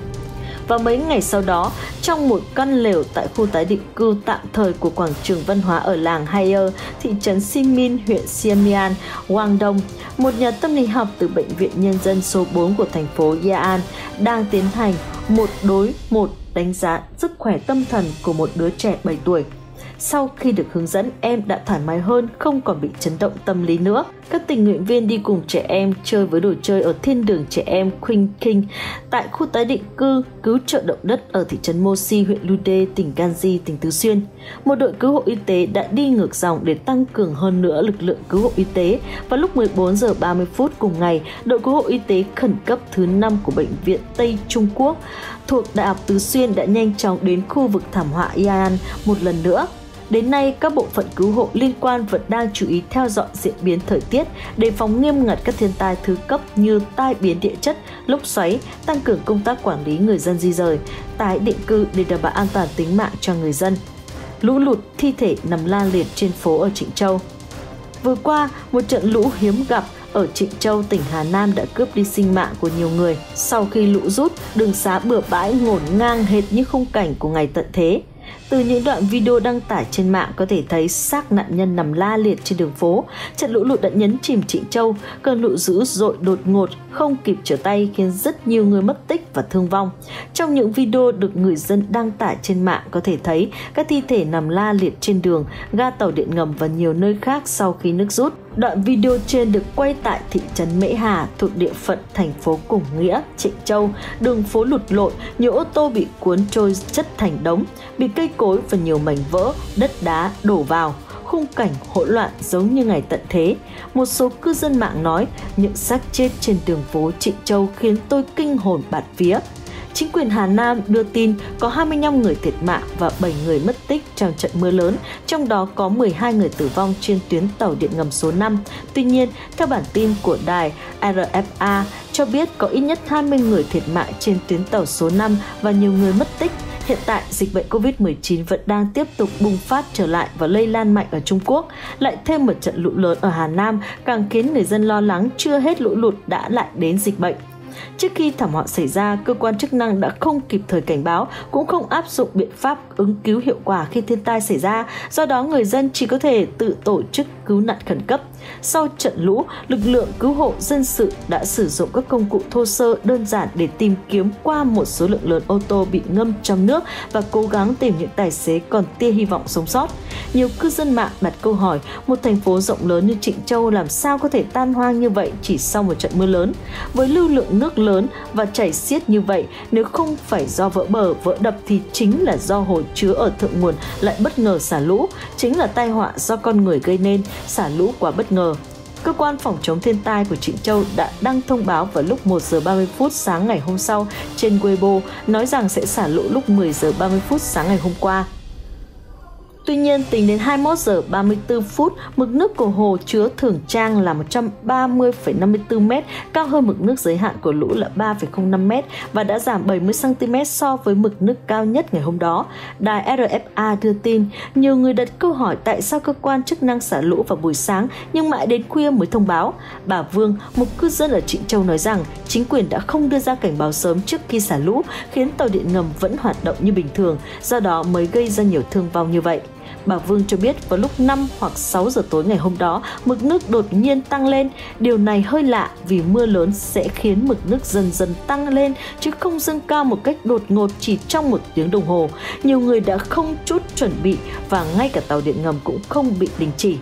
[SPEAKER 1] Và mấy ngày sau đó, trong một căn lều tại khu tái định cư tạm thời của quảng trường văn hóa ở làng Haier, thị trấn Simin, huyện Siamian, Guangdong, một nhà tâm lý học từ Bệnh viện Nhân dân số 4 của thành phố Ya'an đang tiến hành một đối một đánh giá sức khỏe tâm thần của một đứa trẻ 7 tuổi. Sau khi được hướng dẫn, em đã thoải mái hơn, không còn bị chấn động tâm lý nữa. Các tình nguyện viên đi cùng trẻ em chơi với đồ chơi ở thiên đường trẻ em Queen King tại khu tái định cư cứu trợ động đất ở thị trấn Mosi, huyện Lude, tỉnh Ganji, tỉnh Tứ Xuyên. Một đội cứu hộ y tế đã đi ngược dòng để tăng cường hơn nữa lực lượng cứu hộ y tế. Vào lúc 14 giờ 30 phút cùng ngày, đội cứu hộ y tế khẩn cấp thứ 5 của Bệnh viện Tây Trung Quốc thuộc Đại học Tứ Xuyên đã nhanh chóng đến khu vực thảm họa Ya'an một lần nữa. Đến nay, các bộ phận cứu hộ liên quan vẫn đang chú ý theo dõi diễn biến thời tiết, đề phòng nghiêm ngặt các thiên tai thứ cấp như tai biến địa chất, lốc xoáy, tăng cường công tác quản lý người dân di rời, tái định cư để đảm bảo an toàn tính mạng cho người dân. Lũ lụt, thi thể nằm la liệt trên phố ở Trịnh Châu. Vừa qua, một trận lũ hiếm gặp ở Trịnh Châu, tỉnh Hà Nam đã cướp đi sinh mạng của nhiều người. Sau khi lũ rút, đường xá bừa bãi ngổn ngang hệt như khung cảnh của ngày tận thế. Từ những đoạn video đăng tải trên mạng có thể thấy xác nạn nhân nằm la liệt trên đường phố. Trận lũ lụt đã nhấn chìm Trịnh Châu, cơn lũ dữ dội đột ngột không kịp trở tay khiến rất nhiều người mất tích và thương vong. Trong những video được người dân đăng tải trên mạng có thể thấy các thi thể nằm la liệt trên đường, ga tàu điện ngầm và nhiều nơi khác sau khi nước rút. Đoạn video trên được quay tại thị trấn Mễ Hà thuộc địa phận thành phố Củng Nghĩa, Trịnh Châu. Đường phố lụt lội, nhiều ô tô bị cuốn trôi chất thành đống, bị cây cối và nhiều mảnh vỡ, đất đá đổ vào. Khung cảnh hỗn loạn giống như ngày tận thế. Một số cư dân mạng nói những xác chết trên đường phố Trịnh Châu khiến tôi kinh hồn bạt vía.
[SPEAKER 3] Chính quyền Hà Nam đưa tin có 25 người thiệt mạng và 7 người mất tích trong trận mưa lớn, trong đó có 12 người tử vong trên tuyến tàu điện ngầm số 5. Tuy nhiên, theo bản tin của đài RFA cho biết có ít nhất 20 người thiệt mạng trên tuyến tàu số 5 và nhiều người mất tích. Hiện tại, dịch bệnh COVID-19 vẫn đang tiếp tục bùng phát trở lại và lây lan mạnh ở Trung Quốc. Lại thêm một trận lũ lớn ở Hà Nam càng khiến người dân lo lắng chưa hết lũ lụt đã lại đến dịch bệnh. Trước khi thảm họa xảy ra, cơ quan chức năng đã không kịp thời cảnh báo, cũng không áp dụng biện pháp ứng cứu hiệu quả khi thiên tai xảy ra, do đó người dân chỉ có thể tự tổ chức cứu nạn khẩn cấp. Sau trận lũ, lực lượng cứu hộ dân sự đã sử dụng các công cụ thô sơ đơn giản để tìm kiếm qua một số lượng lớn ô tô bị ngâm trong nước và cố gắng tìm những tài xế còn tia hy vọng sống sót. Nhiều cư dân mạng đặt câu hỏi, một thành phố rộng lớn như Trịnh Châu làm sao có thể tan hoang như vậy chỉ sau một trận mưa lớn? Với lưu lượng nước lớn và chảy xiết như vậy, nếu không phải do vỡ bờ, vỡ đập thì chính là do hồ chứa ở thượng nguồn lại bất ngờ xả lũ, chính là tai họa do con người gây nên, xả lũ quá bất ngờ. Cơ quan phòng chống thiên tai của Trịnh Châu đã đăng thông báo vào lúc 1 giờ 30 phút sáng ngày hôm sau trên Weibo, nói rằng sẽ xả lũ lúc 10 giờ 30 phút sáng ngày hôm qua. Tuy nhiên, tính đến 21 giờ 34 phút, mực nước của hồ chứa Thường Trang là 130,54 m, cao hơn mực nước giới hạn của lũ là 3,05 m và đã giảm 70 cm so với mực nước cao nhất ngày hôm đó. Đài RFA đưa tin, nhiều người đặt câu hỏi tại sao cơ quan chức năng xả lũ vào buổi sáng nhưng mãi đến khuya mới thông báo. Bà Vương, một cư dân ở Trịnh Châu nói rằng chính quyền đã không đưa ra cảnh báo sớm trước khi xả lũ, khiến tàu điện ngầm vẫn hoạt động như bình thường, do đó mới gây ra nhiều thương vong như vậy. Bà Vương cho biết vào lúc 5 hoặc 6 giờ tối ngày hôm đó, mực nước đột nhiên tăng lên. Điều này hơi lạ vì mưa lớn sẽ khiến mực nước dần dần tăng lên chứ không dâng cao một cách đột ngột chỉ trong 1 tiếng đồng hồ. Nhiều người đã không chút chuẩn bị và ngay cả tàu điện ngầm cũng không bị đình chỉ.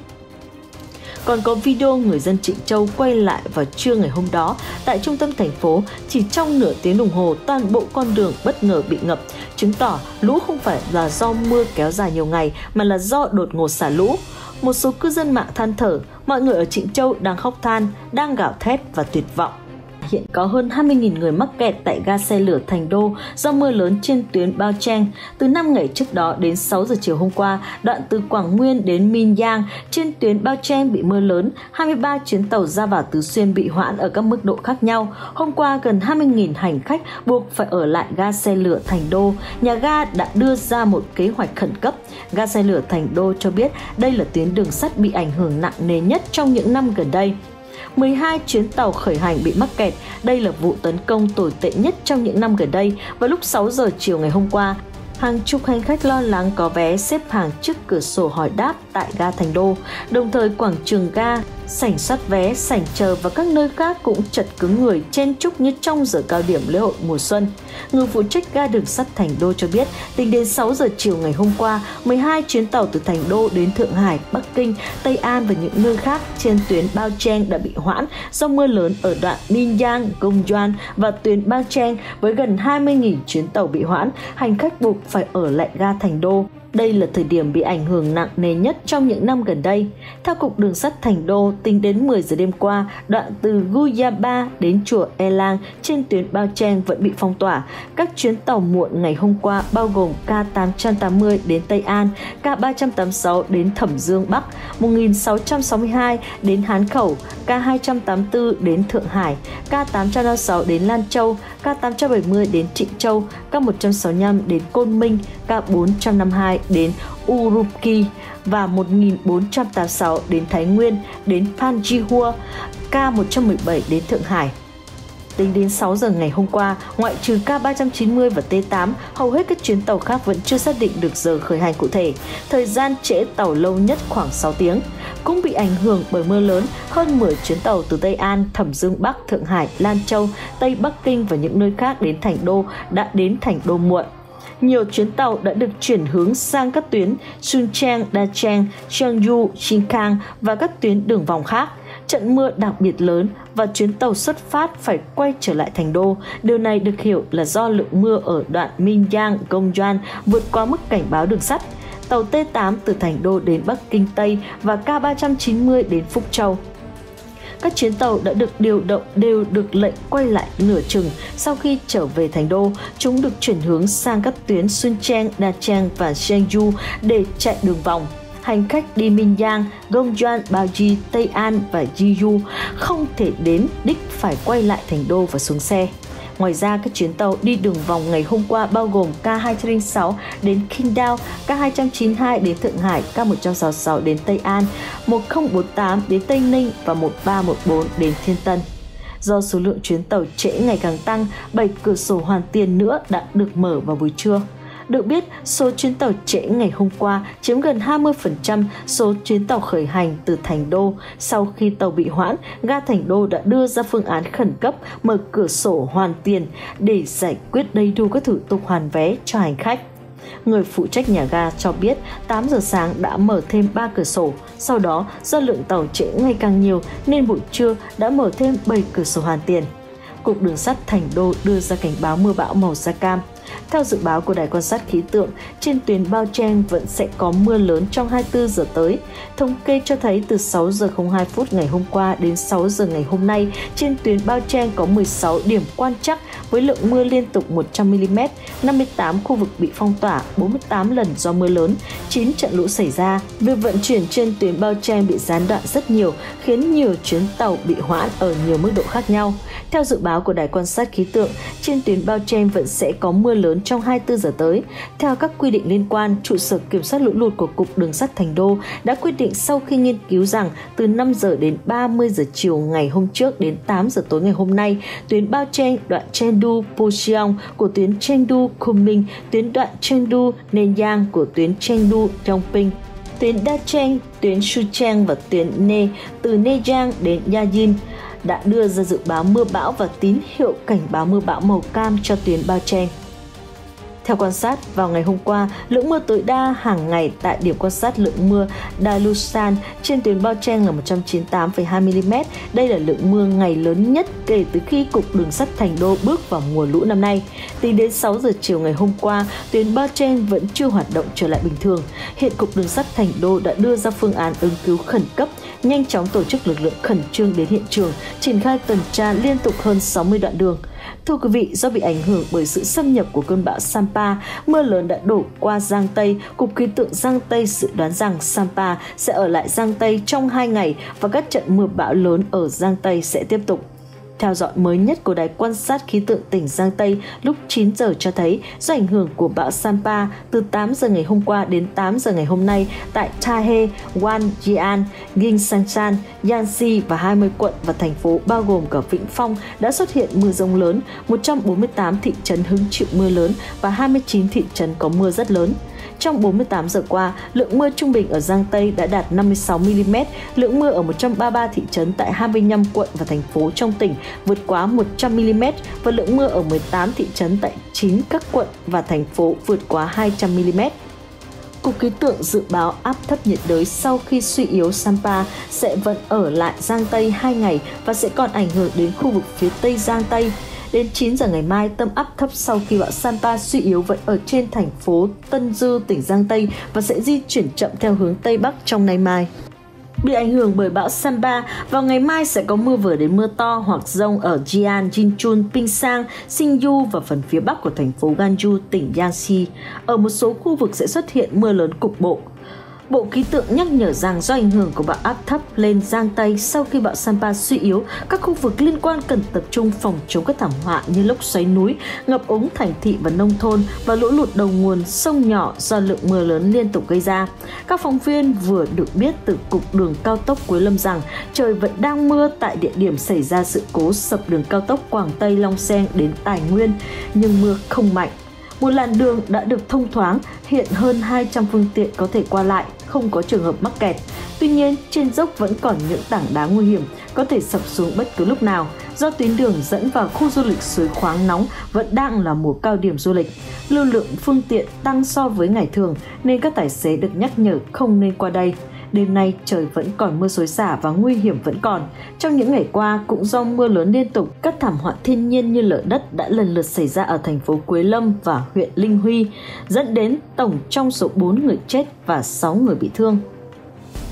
[SPEAKER 3] Còn có video người dân Trịnh Châu quay lại vào trưa ngày hôm đó tại trung tâm thành phố, chỉ trong nửa tiếng đồng hồ toàn bộ con đường bất ngờ bị ngập, chứng tỏ lũ không phải là do mưa kéo dài nhiều ngày mà là do đột ngột xả lũ. Một số cư dân mạng than thở, mọi người ở Trịnh Châu đang khóc than, đang gào thét và tuyệt vọng. Hiện có hơn 20.000 người mắc kẹt tại ga xe lửa Thành Đô do mưa lớn trên tuyến Bao Cheng. Từ 5 ngày trước đó đến 6 giờ chiều hôm qua, đoạn từ Quảng Nguyên đến Minh Giang trên tuyến Bao Cheng bị mưa lớn, 23 chuyến tàu ra vào Tứ Xuyên bị hoãn ở các mức độ khác nhau. Hôm qua, gần 20.000 hành khách buộc phải ở lại ga xe lửa Thành Đô. Nhà ga đã đưa ra một kế hoạch khẩn cấp. Ga xe lửa Thành Đô cho biết đây là tuyến đường sắt bị ảnh hưởng nặng nề nhất trong những năm gần đây. 12 chuyến tàu khởi hành bị mắc kẹt. Đây là vụ tấn công tồi tệ nhất trong những năm gần đây. Vào lúc 6 giờ chiều ngày hôm qua, hàng chục hành khách lo lắng có vé xếp hàng trước cửa sổ hỏi đáp tại ga Thành Đô. Đồng thời quảng trường ga, sảnh soát vé, sảnh chờ và các nơi khác cũng chật cứng người chen chúc như trong giờ cao điểm lễ hội mùa xuân. Người phụ trách ga đường sắt Thành Đô cho biết, tính đến 6 giờ chiều ngày hôm qua, 12 chuyến tàu từ Thành Đô đến Thượng Hải, Bắc Kinh, Tây An và những nơi khác trên tuyến Bao Cheng đã bị hoãn do mưa lớn ở đoạn Ninh Giang, Gông Doan và tuyến Bao Cheng với gần 20.000 chuyến tàu bị hoãn, hành khách buộc phải ở lại ga Thành Đô. Đây là thời điểm bị ảnh hưởng nặng nề nhất trong những năm gần đây. Theo Cục Đường sắt Thành Đô, tính đến 10 giờ đêm qua, đoạn từ Guyaba đến chùa E Lang trên tuyến Bao Cheng vẫn bị phong tỏa. Các chuyến tàu muộn ngày hôm qua bao gồm K880 đến Tây An, K386 đến Thẩm Dương Bắc, 1662 đến Hán Khẩu, K284 đến Thượng Hải, K856 đến Lan Châu, K870 đến Trịnh Châu, K165 đến Côn Minh, K452 đến Urumqi và 1486 đến Thái Nguyên, đến Panjihua, K117 đến Thượng Hải. Tính đến 6 giờ ngày hôm qua, ngoại trừ K390 và T8, hầu hết các chuyến tàu khác vẫn chưa xác định được giờ khởi hành cụ thể. Thời gian trễ tàu lâu nhất khoảng 6 tiếng. Cũng bị ảnh hưởng bởi mưa lớn, hơn 10 chuyến tàu từ Tây An, Thẩm Dương Bắc, Thượng Hải, Lan Châu, Tây Bắc Kinh và những nơi khác đến Thành Đô đã đến Thành Đô muộn. Nhiều chuyến tàu đã được chuyển hướng sang các tuyến Suncheon, Dacheng, Cheongju, Shinkang và các tuyến đường vòng khác. Trận mưa đặc biệt lớn và chuyến tàu xuất phát phải quay trở lại Thành Đô. Điều này được hiểu là do lượng mưa ở đoạn Minh Giang, Gông Doan vượt qua mức cảnh báo đường sắt. Tàu T8 từ Thành Đô đến Bắc Kinh Tây và K390 đến Phúc Châu. các chuyến tàu đã được điều động đều được lệnh quay lại nửa chừng. Sau khi trở về thành đô, chúng được chuyển hướng sang các tuyến Sun Cheng, Da Chang và Chengdu để chạy đường vòng. Hành khách đi Minyang, Gongjuan, Baoji, Tây An và Jiyu không thể đến đích phải quay lại thành đô và xuống xe. Ngoài ra, các chuyến tàu đi đường vòng ngày hôm qua bao gồm K206 đến Qingdao, K292 đến Thượng Hải, K166 đến Tây An, 1048 đến Tây Ninh và 1314 đến Thiên Tân. Do số lượng chuyến tàu trễ ngày càng tăng, 7 cửa sổ hoàn tiền nữa đã được mở vào buổi trưa. Được biết, số chuyến tàu trễ ngày hôm qua chiếm gần 20% số chuyến tàu khởi hành từ Thành Đô. Sau khi tàu bị hoãn, ga Thành Đô đã đưa ra phương án khẩn cấp mở cửa sổ hoàn tiền để giải quyết đầy đủ các thủ tục hoàn vé cho hành khách. Người phụ trách nhà ga cho biết 8 giờ sáng đã mở thêm 3 cửa sổ. Sau đó, do lượng tàu trễ ngày càng nhiều nên buổi trưa đã mở thêm 7 cửa sổ hoàn tiền. Cục Đường sắt Thành Đô đưa ra cảnh báo mưa bão màu da cam. Theo dự báo của Đài quan sát khí tượng, trên tuyến Bao Cheng vẫn sẽ có mưa lớn trong 24 giờ tới. Thống kê cho thấy từ 6 giờ 02 phút ngày hôm qua đến 6 giờ ngày hôm nay, trên tuyến Bao Cheng có 16 điểm quan trắc với lượng mưa liên tục 100mm, 58 khu vực bị phong tỏa, 48 lần do mưa lớn, 9 trận lũ xảy ra. Việc vận chuyển trên tuyến Bao Cheng bị gián đoạn rất nhiều, khiến nhiều chuyến tàu bị hoãn ở nhiều mức độ khác nhau. Theo dự báo của Đài quan sát khí tượng, trên tuyến Bao Cheng vẫn sẽ có mưa lớn trong 24 giờ tới. Theo các quy định liên quan, trụ sở kiểm soát lũ lụt của Cục Đường sắt Thành Đô đã quyết định sau khi nghiên cứu rằng từ 5 giờ đến 30 giờ chiều ngày hôm trước đến 8 giờ tối ngày hôm nay, tuyến Bao Cheng đoạn Chengdu Puxiong của tuyến Chengdu Kunming, tuyến đoạn Chengdu Nenyang của tuyến Chengdu Yongping, tuyến Da Chang, tuyến Shucheng và tuyến Ne từ Nejiang đến Yayin đã đưa ra dự báo mưa bão và tín hiệu cảnh báo mưa bão màu cam cho tuyến Bao Cheng. Theo quan sát, vào ngày hôm qua, lượng mưa tối đa hàng ngày tại điểm quan sát lượng mưa Dalusan trên tuyến Bao Cheng là 198,2mm. Đây là lượng mưa ngày lớn nhất kể từ khi Cục Đường sắt Thành Đô bước vào mùa lũ năm nay. Tính đến 6 giờ chiều ngày hôm qua, tuyến Bao Cheng vẫn chưa hoạt động trở lại bình thường. Hiện Cục Đường sắt Thành Đô đã đưa ra phương án ứng cứu khẩn cấp, nhanh chóng tổ chức lực lượng khẩn trương đến hiện trường, triển khai tuần tra liên tục hơn 60 đoạn đường. Thưa quý vị, do bị ảnh hưởng bởi sự xâm nhập của cơn bão Sampha, mưa lớn đã đổ qua Giang Tây. Cục Khí tượng Giang Tây dự đoán rằng Sampha sẽ ở lại Giang Tây trong 2 ngày và các trận mưa bão lớn ở Giang Tây sẽ tiếp tục. Theo dõi mới nhất của Đài quan sát khí tượng tỉnh Giang Tây lúc 9 giờ cho thấy do ảnh hưởng của bão Sampha từ 8 giờ ngày hôm qua đến 8 giờ ngày hôm nay tại Tahe, Wanjian, Gingsansan, Yanxi và 20 quận và thành phố bao gồm cả Vĩnh Phong đã xuất hiện mưa dông lớn, 148 thị trấn hứng chịu mưa lớn và 29 thị trấn có mưa rất lớn. Trong 48 giờ qua, lượng mưa trung bình ở Giang Tây đã đạt 56mm, lượng mưa ở 133 thị trấn tại 25 quận và thành phố trong tỉnh vượt quá 100mm và lượng mưa ở 18 thị trấn tại 9 các quận và thành phố vượt quá 200mm. Cục Khí tượng dự báo áp thấp nhiệt đới sau khi suy yếu Sampha sẽ vẫn ở lại Giang Tây 2 ngày và sẽ còn ảnh hưởng đến khu vực phía Tây Giang Tây. Đến 9 giờ ngày mai, tâm áp thấp sau khi bão Sampha suy yếu vẫn ở trên thành phố Tân Dư, tỉnh Giang Tây và sẽ di chuyển chậm theo hướng Tây Bắc trong ngày mai. Bị ảnh hưởng bởi bão Sampha, vào ngày mai sẽ có mưa vừa đến mưa to hoặc dông ở Jian, Jinchun, Pingsang, Xinyu và phần phía bắc của thành phố Ganju, tỉnh Jiangxi. Ở một số khu vực sẽ xuất hiện mưa lớn cục bộ. Bộ Khí tượng nhắc nhở rằng do ảnh hưởng của bão áp thấp lên Giang Tây sau khi bão Sampha suy yếu, các khu vực liên quan cần tập trung phòng chống các thảm họa như lốc xoáy núi, ngập úng thành thị và nông thôn và lũ lụt đầu nguồn sông nhỏ do lượng mưa lớn liên tục gây ra. Các phóng viên vừa được biết từ Cục Đường cao tốc Quế Lâm rằng trời vẫn đang mưa tại địa điểm xảy ra sự cố sập đường cao tốc Quảng Tây Long Xen đến Tài Nguyên, nhưng mưa không mạnh. Một làn đường đã được thông thoáng, hiện hơn 200 phương tiện có thể qua lại, không có trường hợp mắc kẹt. Tuy nhiên, trên dốc vẫn còn những tảng đá nguy hiểm, có thể sập xuống bất cứ lúc nào. Do tuyến đường dẫn vào khu du lịch suối khoáng nóng vẫn đang là mùa cao điểm du lịch. Lưu lượng phương tiện tăng so với ngày thường nên các tài xế được nhắc nhở không nên qua đây. Đêm nay trời vẫn còn mưa xối xả và nguy hiểm vẫn còn. Trong những ngày qua, cũng do mưa lớn liên tục, các thảm họa thiên nhiên như lở đất đã lần lượt xảy ra ở thành phố Quế Lâm và huyện Linh Huy, dẫn đến tổng trong số 4 người chết và 6 người bị thương.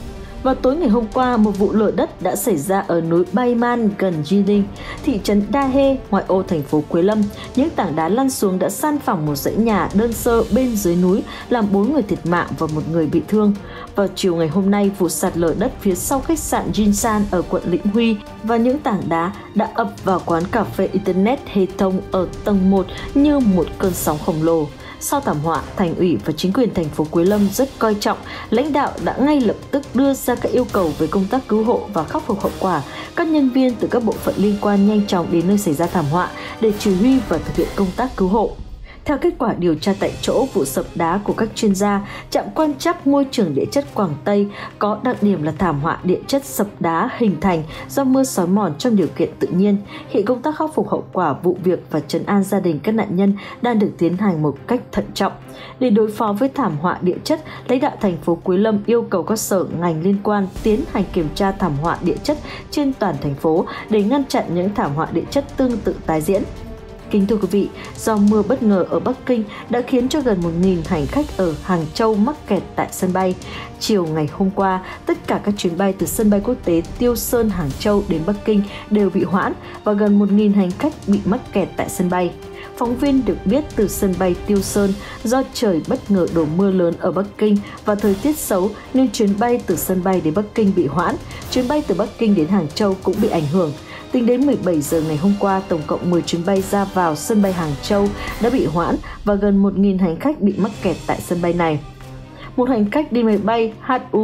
[SPEAKER 3] Vào tối ngày hôm qua, một vụ lở đất đã xảy ra ở núi Bayman gần Jining, thị trấn Dahe, ngoại ô thành phố Quế Lâm. Những tảng đá lăn xuống đã san phẳng một dãy nhà đơn sơ bên dưới núi, làm 4 người thiệt mạng và 1 người bị thương. Vào chiều ngày hôm nay, vụ sạt lở đất phía sau khách sạn Jinsan ở quận Lĩnh Huy và những tảng đá đã ập vào quán cà phê Internet Hệ Thông ở tầng 1 như một cơn sóng khổng lồ. Sau thảm họa, Thành ủy và chính quyền thành phố Quế Lâm rất coi trọng, lãnh đạo đã ngay lập tức đưa ra các yêu cầu về công tác cứu hộ và khắc phục hậu quả. Các nhân viên từ các bộ phận liên quan nhanh chóng đến nơi xảy ra thảm họa để chỉ huy và thực hiện công tác cứu hộ. Theo kết quả điều tra tại chỗ, vụ sập đá của các chuyên gia, trạm quan trắc môi trường địa chất Quảng Tây có đặc điểm là thảm họa địa chất sập đá hình thành do mưa xói mòn trong điều kiện tự nhiên. Hiện công tác khắc phục hậu quả vụ việc và trấn an gia đình các nạn nhân đang được tiến hành một cách thận trọng. Để đối phó với thảm họa địa chất, lãnh đạo thành phố Quế Lâm yêu cầu các sở ngành liên quan tiến hành kiểm tra thảm họa địa chất trên toàn thành phố để ngăn chặn những thảm họa địa chất tương tự tái diễn. Kính thưa quý vị, do mưa bất ngờ ở Bắc Kinh đã khiến cho gần 1.000 hành khách ở Hàng Châu mắc kẹt tại sân bay. Chiều ngày hôm qua, tất cả các chuyến bay từ sân bay quốc tế Tiêu Sơn Hàng Châu đến Bắc Kinh đều bị hoãn và gần 1.000 hành khách bị mắc kẹt tại sân bay. Phóng viên được biết từ sân bay Tiêu Sơn, do trời bất ngờ đổ mưa lớn ở Bắc Kinh và thời tiết xấu nên chuyến bay từ sân bay đến Bắc Kinh bị hoãn. Chuyến bay từ Bắc Kinh đến Hàng Châu cũng bị ảnh hưởng. Tính đến 17 giờ ngày hôm qua, tổng cộng 10 chuyến bay ra vào sân bay Hàng Châu đã bị hoãn và gần 1.000 hành khách bị mắc kẹt tại sân bay này. Một hành khách đi máy bay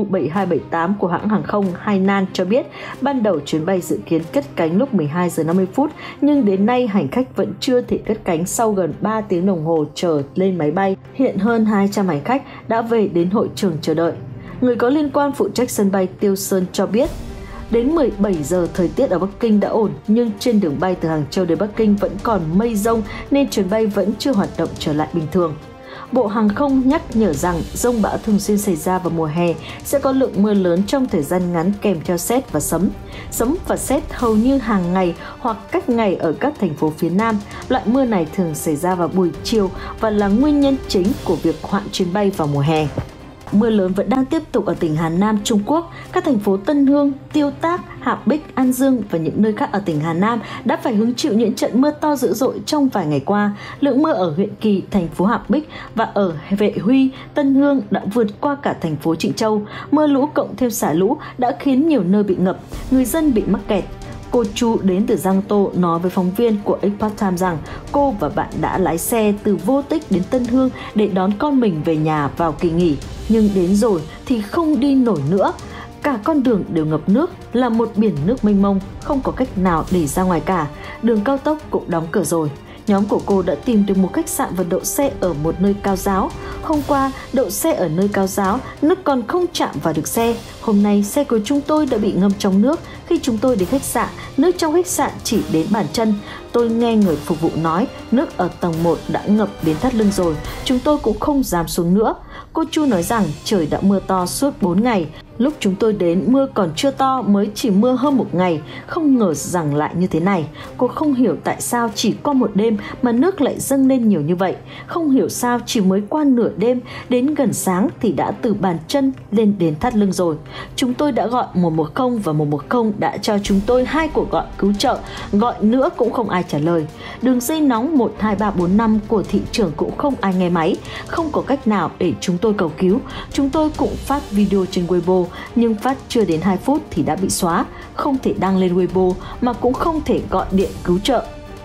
[SPEAKER 3] HU7278 của hãng hàng không Hainan cho biết ban đầu chuyến bay dự kiến cất cánh lúc 12 giờ 50 phút nhưng đến nay hành khách vẫn chưa thể cất cánh sau gần 3 tiếng đồng hồ chờ lên máy bay. Hiện hơn 200 hành khách đã về đến hội trường chờ đợi. Người có liên quan phụ trách sân bay Tiêu Sơn cho biết đến 17 giờ thời tiết ở Bắc Kinh đã ổn nhưng trên đường bay từ Hàng Châu đến Bắc Kinh vẫn còn mây rông nên chuyến bay vẫn chưa hoạt động trở lại bình thường. Bộ Hàng không nhắc nhở rằng dông bão thường xuyên xảy ra vào mùa hè sẽ có lượng mưa lớn trong thời gian ngắn kèm theo sét và sấm. Sấm và sét hầu như hàng ngày hoặc cách ngày ở các thành phố phía Nam. Loại mưa này thường xảy ra vào buổi chiều và là nguyên nhân chính của việc hoãn chuyến bay vào mùa hè. Mưa lớn vẫn đang tiếp tục ở tỉnh Hà Nam, Trung Quốc. Các thành phố Tân Hương, Tiêu Tác, Hạp Bích, An Dương và những nơi khác ở tỉnh Hà Nam đã phải hứng chịu những trận mưa to dữ dội trong vài ngày qua. Lượng mưa ở huyện Kỳ, thành phố Hạp Bích và ở Vệ Huy, Tân Hương đã vượt qua cả thành phố Trịnh Châu. Mưa lũ cộng thêm xả lũ đã khiến nhiều nơi bị ngập, người dân bị mắc kẹt. Cô Chu đến từ Giang Tô nói với phóng viên của Epoch Times rằng cô và bạn đã lái xe từ Vô Tích đến Tân Hương để đón con mình về nhà vào kỳ nghỉ. Nhưng đến rồi thì không đi nổi nữa. Cả con đường đều ngập nước, là một biển nước mênh mông, không có cách nào để ra ngoài cả. Đường cao tốc cũng đóng cửa rồi. Nhóm của cô đã tìm được một khách sạn và đậu xe ở một nơi cao giáo. Hôm qua, đậu xe ở nơi cao giáo, nước còn không chạm vào được xe. Hôm nay, xe của chúng tôi đã bị ngâm trong nước. Khi chúng tôi đến khách sạn, nước trong khách sạn chỉ đến bàn chân. Tôi nghe người phục vụ nói, nước ở tầng 1 đã ngập đến thắt lưng rồi. Chúng tôi cũng không dám xuống nữa. Cô Chu nói rằng trời đã mưa to suốt 4 ngày. Lúc chúng tôi đến mưa còn chưa to, mới chỉ mưa hơn 1 ngày, không ngờ rằng lại như thế này. Cô không hiểu tại sao chỉ qua một đêm mà nước lại dâng lên nhiều như vậy. Không hiểu sao chỉ mới qua nửa đêm, đến gần sáng thì đã từ bàn chân lên đến thắt lưng rồi. Chúng tôi đã gọi 110 và 110 đã cho chúng tôi 2 cuộc gọi cứu trợ, gọi nữa cũng không ai trả lời. Đường dây nóng 12345 của thị trưởng cũng không ai nghe máy, không có cách nào để chúng tôi cầu cứu. Chúng tôi cũng phát video trên Weibo, nhưng phát chưa đến 2 phút thì đã bị xóa, không thể đăng lên Weibo mà cũng không thể gọi điện cứu trợ.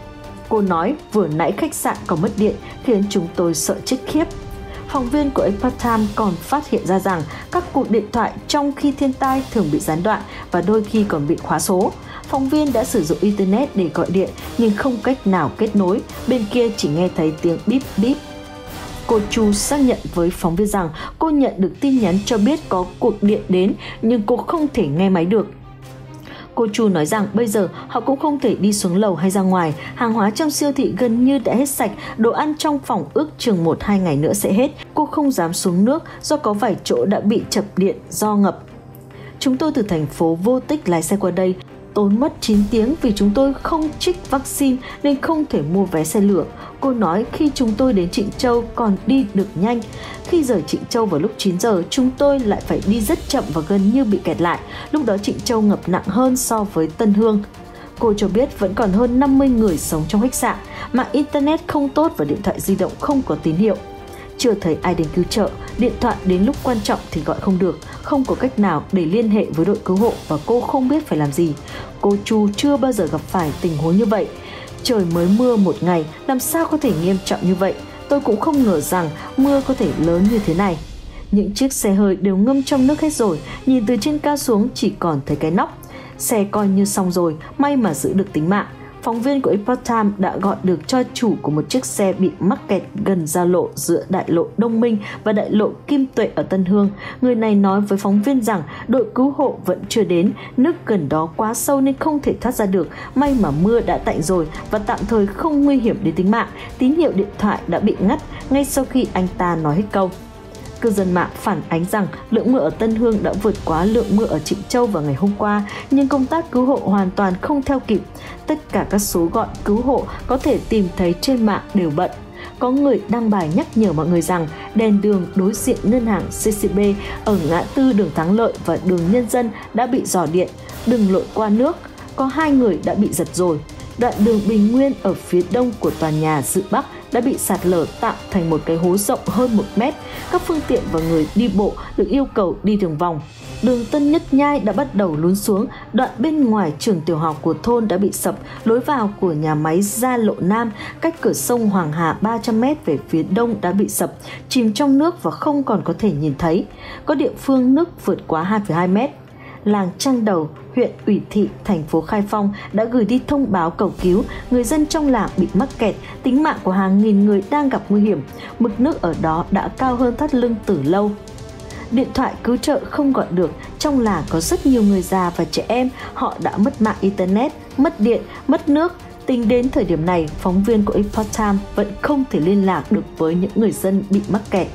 [SPEAKER 3] Cô nói vừa nãy khách sạn còn mất điện khiến chúng tôi sợ chết khiếp. Phóng viên của Epoch Times còn phát hiện ra rằng các cuộc điện thoại trong khi thiên tai thường bị gián đoạn và đôi khi còn bị khóa số. Phóng viên đã sử dụng Internet để gọi điện nhưng không cách nào kết nối, bên kia chỉ nghe thấy tiếng bíp bíp. Cô Chu xác nhận với phóng viên rằng cô nhận được tin nhắn cho biết có cuộc điện đến nhưng cô không thể nghe máy được. Cô Chu nói rằng bây giờ họ cũng không thể đi xuống lầu hay ra ngoài, hàng hóa trong siêu thị gần như đã hết sạch, đồ ăn trong phòng ước chừng 1-2 ngày nữa sẽ hết. Cô không dám xuống nước do có vài chỗ đã bị chập điện do ngập. Chúng tôi từ thành phố Vô Tích lái xe qua đây. tốn mất 9 tiếng vì chúng tôi không trích vaccine nên không thể mua vé xe lửa. Cô nói khi chúng tôi đến Trịnh Châu còn đi được nhanh. Khi rời Trịnh Châu vào lúc 9 giờ, chúng tôi lại phải đi rất chậm và gần như bị kẹt lại. Lúc đó Trịnh Châu ngập nặng hơn so với Tân Hương. Cô cho biết vẫn còn hơn 50 người sống trong khách sạn, mạng Internet không tốt và điện thoại di động không có tín hiệu. Chưa thấy ai đến cứu trợ, điện thoại đến lúc quan trọng thì gọi không được, không có cách nào để liên hệ với đội cứu hộ và cô không biết phải làm gì. Cô Chu chưa bao giờ gặp phải tình huống như vậy. Trời mới mưa một ngày, làm sao có thể nghiêm trọng như vậy? Tôi cũng không ngờ rằng mưa có thể lớn như thế này. Những chiếc xe hơi đều ngâm trong nước hết rồi, nhìn từ trên cao xuống chỉ còn thấy cái nóc. Xe coi như xong rồi, may mà giữ được tính mạng. Phóng viên của Epoch Times đã gọi được cho chủ của một chiếc xe bị mắc kẹt gần giao lộ giữa đại lộ Đông Minh và đại lộ Kim Tuệ ở Tân Hương. Người này nói với phóng viên rằng đội cứu hộ vẫn chưa đến, nước gần đó quá sâu nên không thể thoát ra được. May mà mưa đã tạnh rồi và tạm thời không nguy hiểm đến tính mạng. Tín hiệu điện thoại đã bị ngắt ngay sau khi anh ta nói hết câu. Cư dân mạng phản ánh rằng lượng mưa ở Tân Hương đã vượt quá lượng mưa ở Trịnh Châu vào ngày hôm qua, nhưng công tác cứu hộ hoàn toàn không theo kịp. Tất cả các số gọi cứu hộ có thể tìm thấy trên mạng đều bận. Có người đăng bài nhắc nhở mọi người rằng đèn đường đối diện ngân hàng CCB ở ngã tư đường Thắng Lợi và đường Nhân Dân đã bị rò điện, đừng lội qua nước. Có 2 người đã bị giật rồi. Đoạn đường Bình Nguyên ở phía đông của tòa nhà Dự Bắc đã bị sạt lở tạo thành một cái hố rộng hơn 1 mét. Các phương tiện và người đi bộ được yêu cầu đi đường vòng. Đường Tân Nhất Nhai đã bắt đầu lún xuống, đoạn bên ngoài trường tiểu học của thôn đã bị sập, lối vào của nhà máy ra lộ Nam cách cửa sông Hoàng Hà 300 m về phía đông đã bị sập, chìm trong nước và không còn có thể nhìn thấy. Có địa phương nước vượt quá 2,2 mét. Làng Trang Đầu, huyện Ủy Thị, thành phố Khai Phong đã gửi đi thông báo cầu cứu, người dân trong làng bị mắc kẹt, tính mạng của hàng nghìn người đang gặp nguy hiểm. Mực nước ở đó đã cao hơn thắt lưng từ lâu. Điện thoại cứu trợ không gọi được, trong làng có rất nhiều người già và trẻ em, họ đã mất mạng Internet, mất điện, mất nước. Tính đến thời điểm này, phóng viên của Epoch Times vẫn không thể liên lạc được với những người dân bị mắc kẹt.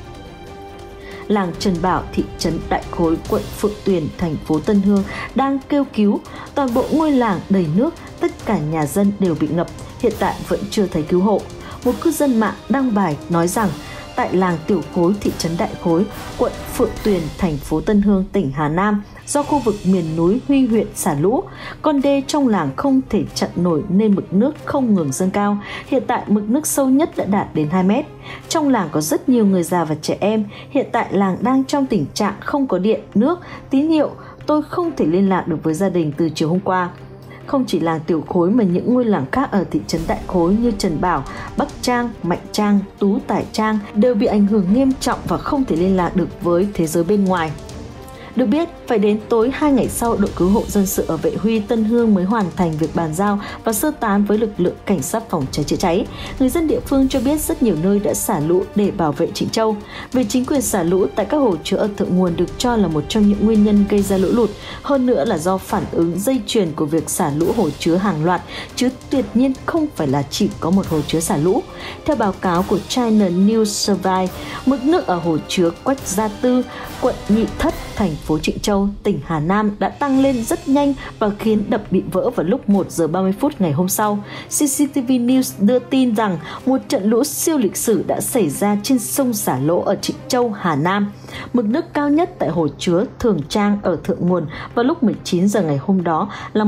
[SPEAKER 3] Làng Trần Bảo, thị trấn Đại Khối, quận Phượng Tuyền, thành phố Tân Hương đang kêu cứu. Toàn bộ ngôi làng đầy nước, tất cả nhà dân đều bị ngập, hiện tại vẫn chưa thấy cứu hộ. Một cư dân mạng đăng bài nói rằng tại làng Tiểu Khối, thị trấn Đại Khối, quận Phượng Tuyền, thành phố Tân Hương, tỉnh Hà Nam, do khu vực miền núi Huy huyện xả lũ, con đê trong làng không thể chặn nổi nên mực nước không ngừng dâng cao. Hiện tại mực nước sâu nhất đã đạt đến 2 mét. Trong làng có rất nhiều người già và trẻ em. Hiện tại làng đang trong tình trạng không có điện, nước, tín hiệu. Tôi không thể liên lạc được với gia đình từ chiều hôm qua. Không chỉ làng Tiểu Khối mà những ngôi làng khác ở thị trấn Đại Khối như Trần Bảo, Bắc Trang, Mạnh Trang, Tú Tài Trang đều bị ảnh hưởng nghiêm trọng và không thể liên lạc được với thế giới bên ngoài. Được biết, phải đến tối 2 ngày sau, đội cứu hộ dân sự ở Vệ Huy, Tân Hương mới hoàn thành việc bàn giao và sơ tán với lực lượng cảnh sát phòng cháy chữa cháy. Người dân địa phương cho biết rất nhiều nơi đã xả lũ để bảo vệ Trịnh Châu. Về chính quyền xả lũ tại các hồ chứa ở thượng nguồn được cho là một trong những nguyên nhân gây ra lũ lụt. Hơn nữa là do phản ứng dây chuyền của việc xả lũ hồ chứa hàng loạt, chứ tuyệt nhiên không phải là chỉ có một hồ chứa xả lũ. Theo báo cáo của China News Survey, mực nước ở hồ chứa Quách Gia Tư, quận Nhị Thất, thành phố Trịnh Châu, tỉnh Hà Nam đã tăng lên rất nhanh và khiến đập bị vỡ vào lúc 1 giờ 30 phút ngày hôm sau. CCTV News đưa tin rằng một trận lũ siêu lịch sử đã xảy ra trên sông Xả Lỗ ở Trịnh Châu, Hà Nam. Mực nước cao nhất tại hồ chứa Thường Trang ở thượng nguồn vào lúc 19 giờ ngày hôm đó là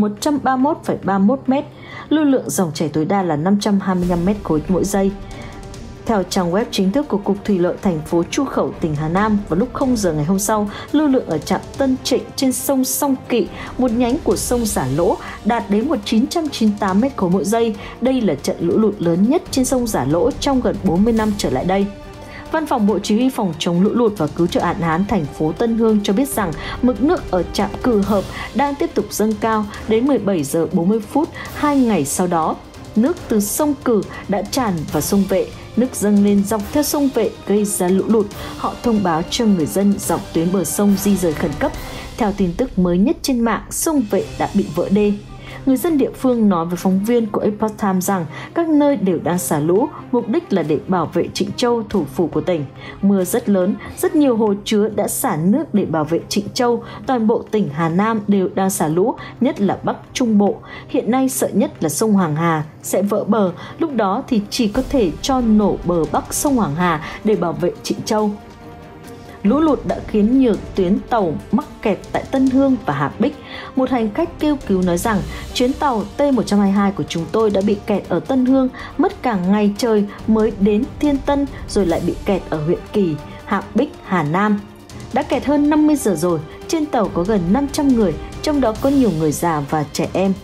[SPEAKER 3] 131,31 m. Lưu lượng dòng chảy tối đa là 525 m3 mỗi giây. Theo trang web chính thức của Cục Thủy lợi thành phố Chu Khẩu, tỉnh Hà Nam, vào lúc 0 giờ ngày hôm sau, lưu lượng ở trạm Tân Trịnh trên sông Song Kỵ, một nhánh của sông Xả Lỗ, đạt đến 998 m3 mỗi giây. Đây là trận lũ lụt lớn nhất trên sông Xả Lỗ trong gần 40 năm trở lại đây. Văn phòng Bộ Chỉ huy Phòng chống lũ lụt và cứu trợ hạn hán thành phố Tân Hương cho biết rằng mực nước ở trạm Cừ Hợp đang tiếp tục dâng cao đến 17 giờ 40 phút 2 ngày sau đó. Nước từ sông Cừ đã tràn vào sông Vệ, nước dâng lên dọc theo sông Vệ gây ra lũ lụt. Họ thông báo cho người dân dọc tuyến bờ sông di rời khẩn cấp. Theo tin tức mới nhất trên mạng, sông Vệ đã bị vỡ đê. người dân địa phương nói với phóng viên của Epoch Times rằng các nơi đều đang xả lũ, mục đích là để bảo vệ Trịnh Châu, thủ phủ của tỉnh. Mưa rất lớn, rất nhiều hồ chứa đã xả nước để bảo vệ Trịnh Châu. Toàn bộ tỉnh Hà Nam đều đang xả lũ, nhất là Bắc Trung Bộ. Hiện nay sợ nhất là sông Hoàng Hà sẽ vỡ bờ, lúc đó thì chỉ có thể cho nổ bờ bắc sông Hoàng Hà để bảo vệ Trịnh Châu. Lũ lụt đã khiến nhiều tuyến tàu mắc kẹt tại Tân Hương và Hà Bích. Một hành khách kêu cứu nói rằng chuyến tàu T122 của chúng tôi đã bị kẹt ở Tân Hương, mất cả ngày trời mới đến Thiên Tân rồi lại bị kẹt ở huyện Kỳ, Hà Bích, Hà Nam. Đã kẹt hơn 50 giờ rồi, trên tàu có gần 500 người, trong đó có nhiều người già và trẻ em.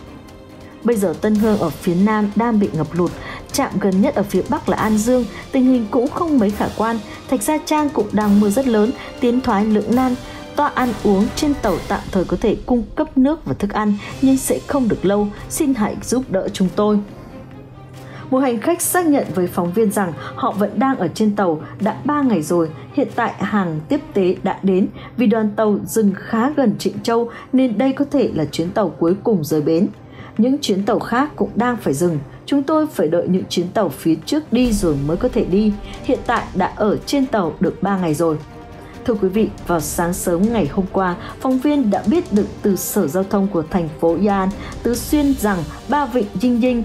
[SPEAKER 3] Bây giờ Tân Hương ở phía Nam đang bị ngập lụt, trạm gần nhất ở phía Bắc là An Dương, tình hình cũng không mấy khả quan. Thạch Gia Trang cũng đang mưa rất lớn, tiến thoái lưỡng nan. Toa ăn uống trên tàu tạm thời có thể cung cấp nước và thức ăn, nhưng sẽ không được lâu, xin hãy giúp đỡ chúng tôi. Một hành khách xác nhận với phóng viên rằng họ vẫn đang ở trên tàu đã 3 ngày rồi, hiện tại hàng tiếp tế đã đến. Vì đoàn tàu dừng khá gần Trịnh Châu nên đây có thể là chuyến tàu cuối cùng rời bến. Những chuyến tàu khác cũng đang phải dừng. Chúng tôi phải đợi những chuyến tàu phía trước đi rồi mới có thể đi. Hiện tại đã ở trên tàu được 3 ngày rồi. Thưa quý vị, vào sáng sớm ngày hôm qua, phóng viên đã biết được từ Sở Giao thông của thành phố Yan, Tứ Xuyên rằng Ba Vịnh Dinh Dinh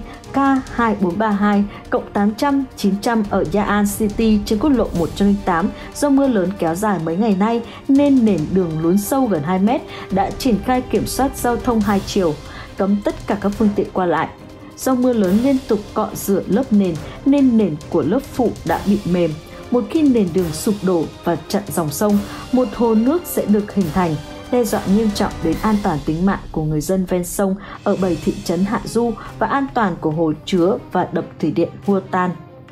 [SPEAKER 3] K2432 cộng 800-900 ở Yan City trên quốc lộ 108 do mưa lớn kéo dài mấy ngày nay nên nền đường lún sâu gần 2 mét đã triển khai kiểm soát giao thông hai chiều, cấm tất cả các phương tiện qua lại. Do mưa lớn liên tục cọ rửa lớp nền nên nền của lớp phụ đã bị mềm. Một khi nền đường sụp đổ và chặn dòng sông, một hồ nước sẽ được hình thành, đe dọa nghiêm trọng đến an toàn tính mạng của người dân ven sông ở 7 thị trấn Hạ Du và an toàn của hồ chứa và đập thủy điện Hua Tan.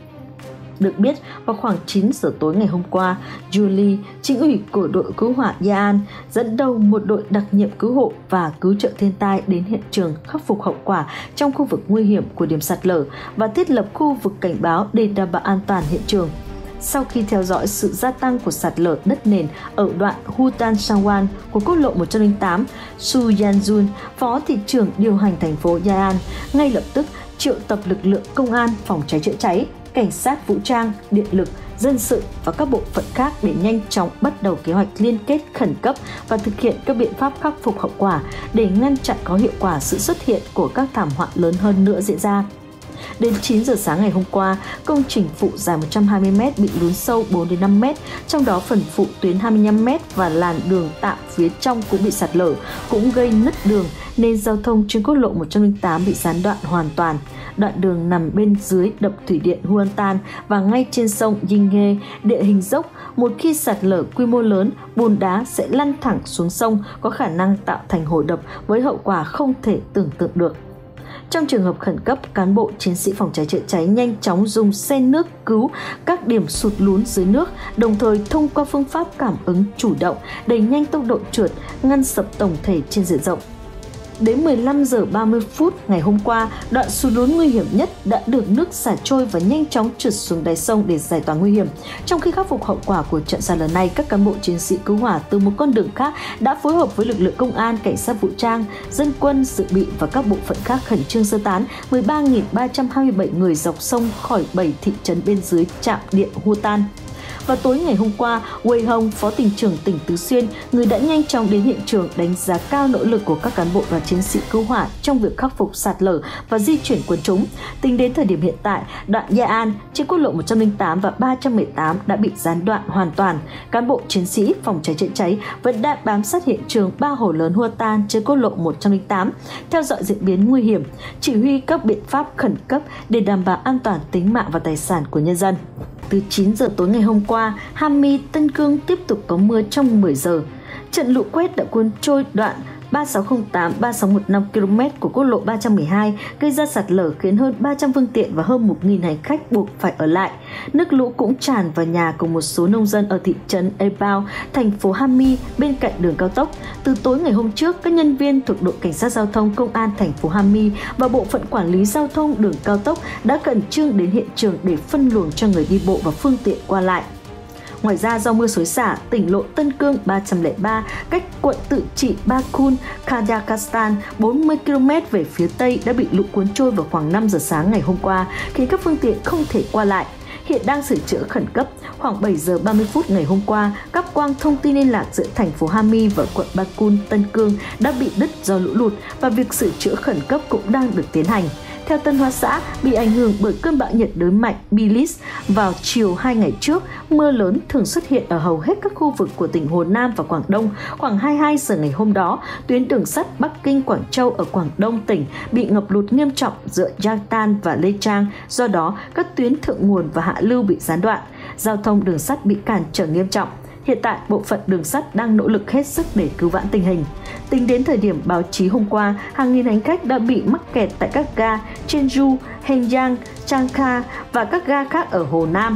[SPEAKER 3] Được biết, vào khoảng 9 giờ tối ngày hôm qua, Julie, chính ủy của đội cứu hỏa Yan, dẫn đầu một đội đặc nhiệm cứu hộ và cứu trợ thiên tai đến hiện trường khắc phục hậu quả trong khu vực nguy hiểm của điểm sạt lở và thiết lập khu vực cảnh báo để đảm bảo an toàn hiện trường. Sau khi theo dõi sự gia tăng của sạt lở đất nền ở đoạn Hutan Sangwan của quốc lộ 108, Su Yanjun, phó thị trưởng điều hành thành phố Yan, ngay lập tức triệu tập lực lượng công an, phòng cháy chữa cháy, cảnh sát vũ trang, điện lực, dân sự và các bộ phận khác để nhanh chóng bắt đầu kế hoạch liên kết khẩn cấp và thực hiện các biện pháp khắc phục hậu quả để ngăn chặn có hiệu quả sự xuất hiện của các thảm họa lớn hơn nữa diễn ra. Đến 9 giờ sáng ngày hôm qua, công trình phụ dài 120m bị lún sâu 4-5m, trong đó phần phụ tuyến 25m và làn đường tạm phía trong cũng bị sạt lở, cũng gây nứt đường nên giao thông trên quốc lộ 108 bị gián đoạn hoàn toàn. Đoạn đường nằm bên dưới đập thủy điện Huantan và ngay trên sông Yinghe, địa hình dốc, một khi sạt lở quy mô lớn, bùn đá sẽ lăn thẳng xuống sông, có khả năng tạo thành hồ đập với hậu quả không thể tưởng tượng được. Trong trường hợp khẩn cấp, cán bộ chiến sĩ phòng cháy chữa cháy nhanh chóng dùng xe nước cứu các điểm sụt lún dưới nước, đồng thời thông qua phương pháp cảm ứng chủ động, đẩy nhanh tốc độ trượt, ngăn sập tổng thể trên diện rộng. Đến 15 giờ 30 phút ngày hôm qua, đoạn sụt lún nguy hiểm nhất đã được nước xả trôi và nhanh chóng trượt xuống đáy sông để giải tỏa nguy hiểm. Trong khi khắc phục hậu quả của trận sạt lở này, các cán bộ chiến sĩ cứu hỏa từ một con đường khác đã phối hợp với lực lượng công an, cảnh sát vũ trang, dân quân, dự bị và các bộ phận khác khẩn trương sơ tán 13.327 người dọc sông khỏi 7 thị trấn bên dưới trạm điện Hutan. Vào tối ngày hôm qua, Wei Hong, Phó tỉnh trưởng tỉnh Tứ Xuyên, người đã nhanh chóng đến hiện trường đánh giá cao nỗ lực của các cán bộ và chiến sĩ cứu hỏa trong việc khắc phục sạt lở và di chuyển quần chúng. Tính đến thời điểm hiện tại, đoạn Yan trên quốc lộ 108 và 318 đã bị gián đoạn hoàn toàn. Cán bộ chiến sĩ phòng cháy chữa cháy vẫn đang bám sát hiện trường 3 hồ lớn Huatan trên quốc lộ 108, theo dõi diễn biến nguy hiểm, chỉ huy các biện pháp khẩn cấp để đảm bảo an toàn tính mạng và tài sản của nhân dân. Từ 9 giờ tối ngày hôm qua, Ham My, Tân Cương tiếp tục có mưa trong 10 giờ. Trận lũ quét đã cuốn trôi đoạn 3608-3615 km của quốc lộ 312, gây ra sạt lở khiến hơn 300 phương tiện và hơn 1.000 hành khách buộc phải ở lại. Nước lũ cũng tràn vào nhà của một số nông dân ở thị trấn Ebao, thành phố Ham My bên cạnh đường cao tốc. Từ tối ngày hôm trước, các nhân viên thuộc đội cảnh sát giao thông công an thành phố Ham My và bộ phận quản lý giao thông đường cao tốc đã khẩn trương đến hiện trường để phân luồng cho người đi bộ và phương tiện qua lại. Ngoài ra, do mưa xối xả, tỉnh lộ Tân Cương 303 cách quận tự trị Bakun, Kazakhstan 40 km về phía tây đã bị lũ cuốn trôi vào khoảng 5 giờ sáng ngày hôm qua, khiến các phương tiện không thể qua lại. Hiện đang sửa chữa khẩn cấp. Khoảng 7 giờ 30 phút ngày hôm qua, cáp quang thông tin liên lạc giữa thành phố Hami và quận Bakun, Tân Cương đã bị đứt do lũ lụt và việc sửa chữa khẩn cấp cũng đang được tiến hành. Theo Tân Hoa Xã, bị ảnh hưởng bởi cơn bão nhiệt đới mạnh Bilis vào chiều 2 ngày trước, mưa lớn thường xuất hiện ở hầu hết các khu vực của tỉnh Hồ Nam và Quảng Đông. Khoảng 22 giờ ngày hôm đó, tuyến đường sắt Bắc Kinh - Quảng Châu ở Quảng Đông tỉnh bị ngập lụt nghiêm trọng giữa Yangtan và Lê Trang, do đó các tuyến thượng nguồn và hạ lưu bị gián đoạn. Giao thông đường sắt bị cản trở nghiêm trọng. Hiện tại, bộ phận đường sắt đang nỗ lực hết sức để cứu vãn tình hình. Tính đến thời điểm báo chí hôm qua, hàng nghìn hành khách đã bị mắc kẹt tại các ga Jeonju, Hengyang, Changka và các ga khác ở Hồ Nam.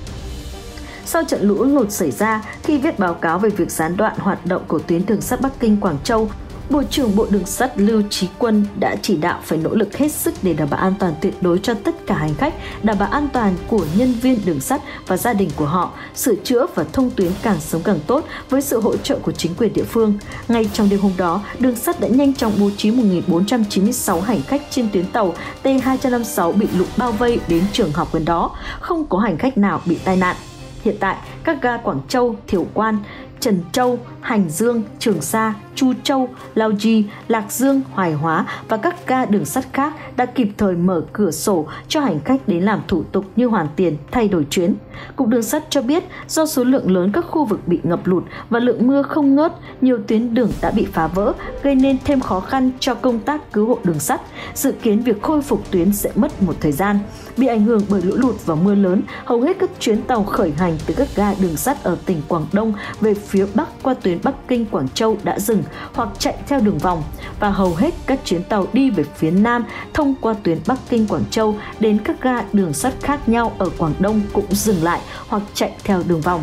[SPEAKER 3] Sau trận lũ lụt xảy ra, khi viết báo cáo về việc gián đoạn hoạt động của tuyến đường sắt Bắc Kinh - Quảng Châu, Bộ trưởng Bộ Đường sắt Lưu Chí Quân đã chỉ đạo phải nỗ lực hết sức để đảm bảo an toàn tuyệt đối cho tất cả hành khách, đảm bảo an toàn của nhân viên đường sắt và gia đình của họ, sửa chữa và thông tuyến càng sớm càng tốt với sự hỗ trợ của chính quyền địa phương. Ngay trong đêm hôm đó, đường sắt đã nhanh chóng bố trí 1.496 hành khách trên tuyến tàu T256 bị lũ bao vây đến trường học gần đó, không có hành khách nào bị tai nạn. Hiện tại, các ga Quảng Châu, Thiểm Quan, Trần Châu, Hành Dương, Trường Sa, Chu Châu, Lao Di, Lạc Dương, Hoài Hóa và các ga đường sắt khác đã kịp thời mở cửa sổ cho hành khách đến làm thủ tục như hoàn tiền, thay đổi chuyến. Cục Đường sắt cho biết do số lượng lớn các khu vực bị ngập lụt và lượng mưa không ngớt, nhiều tuyến đường đã bị phá vỡ, gây nên thêm khó khăn cho công tác cứu hộ đường sắt. Dự kiến việc khôi phục tuyến sẽ mất một thời gian. Bị ảnh hưởng bởi lũ lụt và mưa lớn, hầu hết các chuyến tàu khởi hành từ các ga đường sắt ở tỉnh Quảng Đông về phía Bắc qua tuyến Bắc Kinh - Quảng Châu đã dừng hoặc chạy theo đường vòng, và hầu hết các chuyến tàu đi về phía Nam thông qua tuyến Bắc Kinh - Quảng Châu đến các ga đường sắt khác nhau ở Quảng Đông cũng dừng lại hoặc chạy theo đường vòng.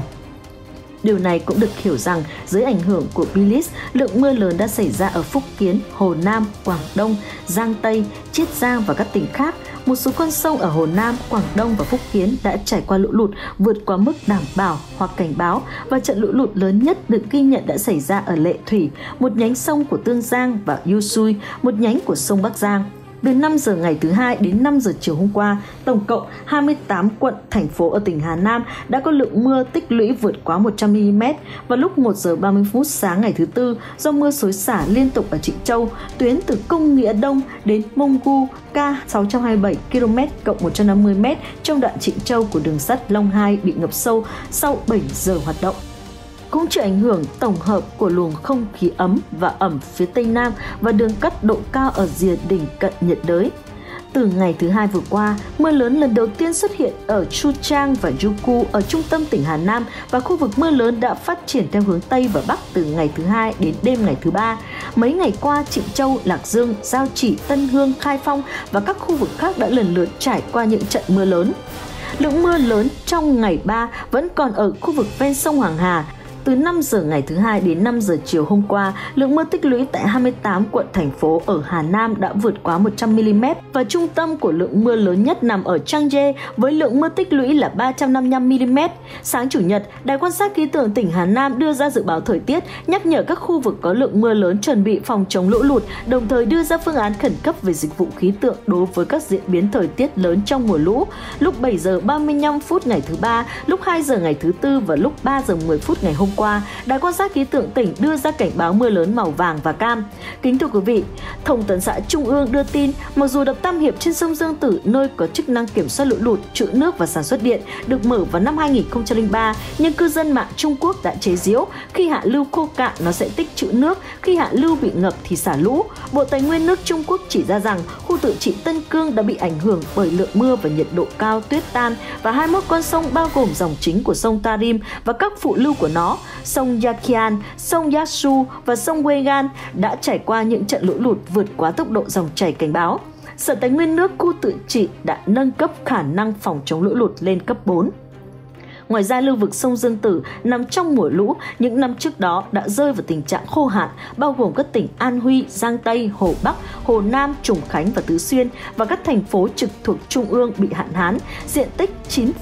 [SPEAKER 3] Điều này cũng được hiểu rằng dưới ảnh hưởng của Bilis, lượng mưa lớn đã xảy ra ở Phúc Kiến, Hồ Nam, Quảng Đông, Giang Tây, Chiết Giang và các tỉnh khác. Một số con sông ở Hồ Nam, Quảng Đông và Phúc Kiến đã trải qua lũ lụt vượt quá mức đảm bảo hoặc cảnh báo, và trận lũ lụt lớn nhất được ghi nhận đã xảy ra ở Lệ Thủy, một nhánh sông của Tương Giang, và Yusui, một nhánh của sông Bắc Giang. Từ 5 giờ ngày thứ Hai đến 5 giờ chiều hôm qua, tổng cộng 28 quận, thành phố ở tỉnh Hà Nam đã có lượng mưa tích lũy vượt quá 100 mm. Vào lúc 1 giờ 30 phút sáng ngày thứ Tư, do mưa xối xả liên tục ở Trịnh Châu, tuyến từ Công Nghĩa Đông đến Monggu K 627 km cộng 150 m trong đoạn Trịnh Châu của đường sắt Long 2 bị ngập sâu sau 7 giờ hoạt động. Cũng chịu ảnh hưởng tổng hợp của luồng không khí ấm và ẩm phía Tây Nam và đường cắt độ cao ở rìa đỉnh cận nhiệt đới. Từ ngày thứ Hai vừa qua, mưa lớn lần đầu tiên xuất hiện ở Chu Trang và Yuku ở trung tâm tỉnh Hà Nam, và khu vực mưa lớn đã phát triển theo hướng Tây và Bắc từ ngày thứ Hai đến đêm ngày thứ Ba. Mấy ngày qua, Trịnh Châu, Lạc Dương, Giao Chỉ, Tân Hương, Khai Phong và các khu vực khác đã lần lượt trải qua những trận mưa lớn. Lượng mưa lớn trong ngày 3 vẫn còn ở khu vực ven sông Hoàng Hà. Từ 5 giờ ngày thứ Hai đến 5 giờ chiều hôm qua, lượng mưa tích lũy tại 28 quận thành phố ở Hà Nam đã vượt quá 100 mm, và trung tâm của lượng mưa lớn nhất nằm ở Changje với lượng mưa tích lũy là 355 mm. Sáng Chủ nhật, Đài quan sát khí tượng tỉnh Hà Nam đưa ra dự báo thời tiết, nhắc nhở các khu vực có lượng mưa lớn chuẩn bị phòng chống lũ lụt, đồng thời đưa ra phương án khẩn cấp về dịch vụ khí tượng đối với các diễn biến thời tiết lớn trong mùa lũ. Lúc 7 giờ 35 phút ngày thứ Ba, lúc 2 giờ ngày thứ Tư và lúc 3 giờ 10 phút ngày hôm qua, Đài quan sát khí tượng tỉnh đưa ra cảnh báo mưa lớn màu vàng và cam. Kính thưa quý vị, Thông tấn xã Trung ương đưa tin, mặc dù đập Tam Hiệp trên sông Dương Tử, nơi có chức năng kiểm soát lũ lụt, trữ nước và sản xuất điện, được mở vào năm 2003, nhưng cư dân mạng Trung Quốc đã chế giễu khi hạ lưu khô cạn nó sẽ tích trữ nước, khi hạ lưu bị ngập thì xả lũ. Bộ Tài nguyên nước Trung Quốc chỉ ra rằng khu tự trị Tân Cương đã bị ảnh hưởng bởi lượng mưa và nhiệt độ cao, tuyết tan, và 21 con sông bao gồm dòng chính của sông Tarim và các phụ lưu của nó, sông Yakian, sông Yasu và sông Wegan đã trải qua những trận lũ lụt vượt quá tốc độ dòng chảy cảnh báo. Sở Tài nguyên nước khu tự trị đã nâng cấp khả năng phòng chống lũ lụt lên cấp 4. Ngoài ra, lưu vực sông Dương Tử nằm trong mùa lũ, những năm trước đó đã rơi vào tình trạng khô hạn, bao gồm các tỉnh An Huy, Giang Tây, Hồ Bắc, Hồ Nam, Trùng Khánh và Tứ Xuyên và các thành phố trực thuộc Trung ương bị hạn hán, diện tích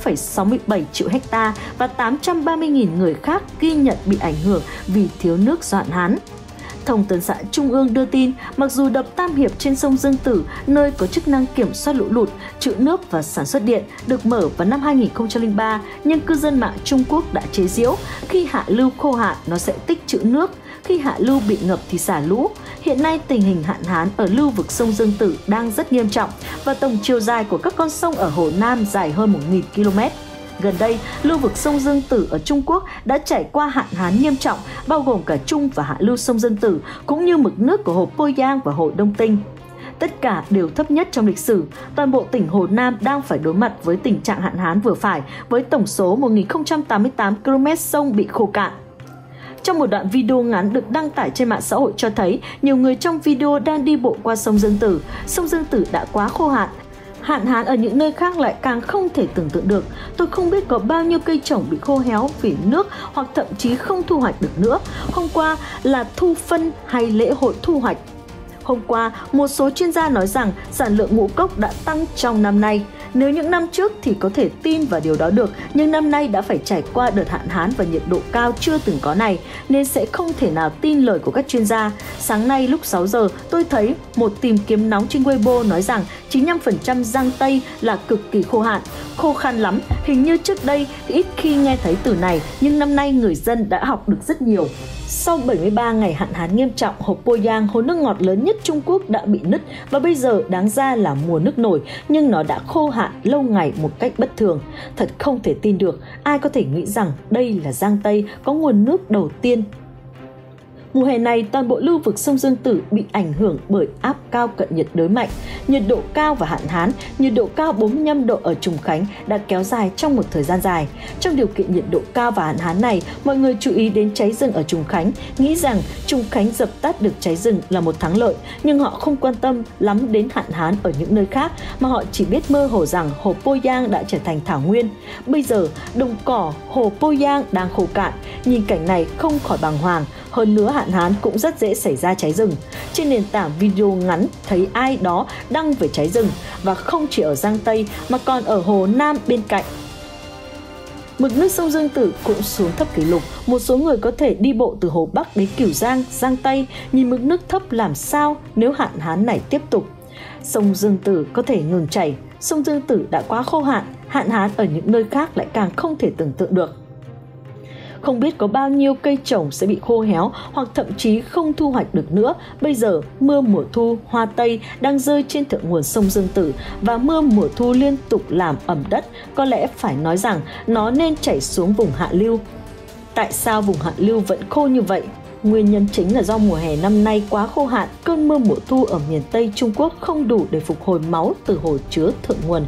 [SPEAKER 3] 9,67 triệu ha và 830.000 người khác ghi nhận bị ảnh hưởng vì thiếu nước do hạn hán. Thông tấn xã Trung ương đưa tin, mặc dù đập Tam Hiệp trên sông Dương Tử, nơi có chức năng kiểm soát lũ lụt, trữ nước và sản xuất điện, được mở vào năm 2003, nhưng cư dân mạng Trung Quốc đã chế giễu, khi hạ lưu khô hạn nó sẽ tích trữ nước, khi hạ lưu bị ngập thì xả lũ. Hiện nay tình hình hạn hán ở lưu vực sông Dương Tử đang rất nghiêm trọng và tổng chiều dài của các con sông ở Hồ Nam dài hơn 1.000 km. Gần đây, lưu vực sông Dương Tử ở Trung Quốc đã trải qua hạn hán nghiêm trọng, bao gồm cả trung và hạ lưu sông Dương Tử, cũng như mực nước của hồ Poyang và hồ Đông Tinh. Tất cả đều thấp nhất trong lịch sử. Toàn bộ tỉnh Hồ Nam đang phải đối mặt với tình trạng hạn hán vừa phải, với tổng số 1.088 km sông bị khô cạn. Trong một đoạn video ngắn được đăng tải trên mạng xã hội cho thấy, nhiều người trong video đang đi bộ qua sông Dương Tử. Sông Dương Tử đã quá khô hạn. Hạn hán ở những nơi khác lại càng không thể tưởng tượng được. Tôi không biết có bao nhiêu cây trồng bị khô héo vì nước hoặc thậm chí không thu hoạch được nữa. Hôm qua là thu phân hay lễ hội thu hoạch. Hôm qua, một số chuyên gia nói rằng sản lượng ngũ cốc đã tăng trong năm nay. Nếu những năm trước thì có thể tin vào điều đó được, nhưng năm nay đã phải trải qua đợt hạn hán và nhiệt độ cao chưa từng có này, nên sẽ không thể nào tin lời của các chuyên gia. Sáng nay lúc 6 giờ, tôi thấy một tìm kiếm nóng trên Weibo nói rằng 95% Giang Tây là cực kỳ khô hạn, khô khan lắm. Hình như trước đây ít khi nghe thấy từ này, nhưng năm nay người dân đã học được rất nhiều. Sau 73 ngày hạn hán nghiêm trọng, hồ Poyang, hồ nước ngọt lớn nhất Trung Quốc đã bị nứt và bây giờ đáng ra là mùa nước nổi, nhưng nó đã khô hạn lâu ngày một cách bất thường. Thật không thể tin được, ai có thể nghĩ rằng đây là Giang Tây có nguồn nước đầu tiên. Mùa hè này, toàn bộ lưu vực sông Dương Tử bị ảnh hưởng bởi áp cao cận nhiệt đới mạnh, nhiệt độ cao và hạn hán. Nhiệt độ cao 45 độ ở Trùng Khánh đã kéo dài trong một thời gian dài. Trong điều kiện nhiệt độ cao và hạn hán này, mọi người chú ý đến cháy rừng ở Trùng Khánh, nghĩ rằng Trùng Khánh dập tắt được cháy rừng là một thắng lợi, nhưng họ không quan tâm lắm đến hạn hán ở những nơi khác, mà họ chỉ biết mơ hồ rằng hồ Poyang đã trở thành thảo nguyên. Bây giờ, đồng cỏ hồ Poyang đang khô cạn, nhìn cảnh này không khỏi bàng hoàng. Hơn nữa, hạn hán cũng rất dễ xảy ra cháy rừng. Trên nền tảng video ngắn thấy ai đó đăng về cháy rừng, và không chỉ ở Giang Tây mà còn ở Hồ Nam bên cạnh. Mực nước sông Dương Tử cũng xuống thấp kỷ lục. Một số người có thể đi bộ từ Hồ Bắc đến Cửu Giang, Giang Tây, nhìn mực nước thấp làm sao nếu hạn hán này tiếp tục. Sông Dương Tử có thể ngừng chảy. Sông Dương Tử đã quá khô hạn, hạn hán ở những nơi khác lại càng không thể tưởng tượng được. Không biết có bao nhiêu cây trồng sẽ bị khô héo hoặc thậm chí không thu hoạch được nữa. Bây giờ, mưa mùa thu hoa tây đang rơi trên thượng nguồn sông Dương Tử và mưa mùa thu liên tục làm ẩm đất. Có lẽ phải nói rằng nó nên chảy xuống vùng hạ lưu. Tại sao vùng hạ lưu vẫn khô như vậy? Nguyên nhân chính là do mùa hè năm nay quá khô hạn, cơn mưa mùa thu ở miền Tây Trung Quốc không đủ để phục hồi máu từ hồ chứa thượng nguồn.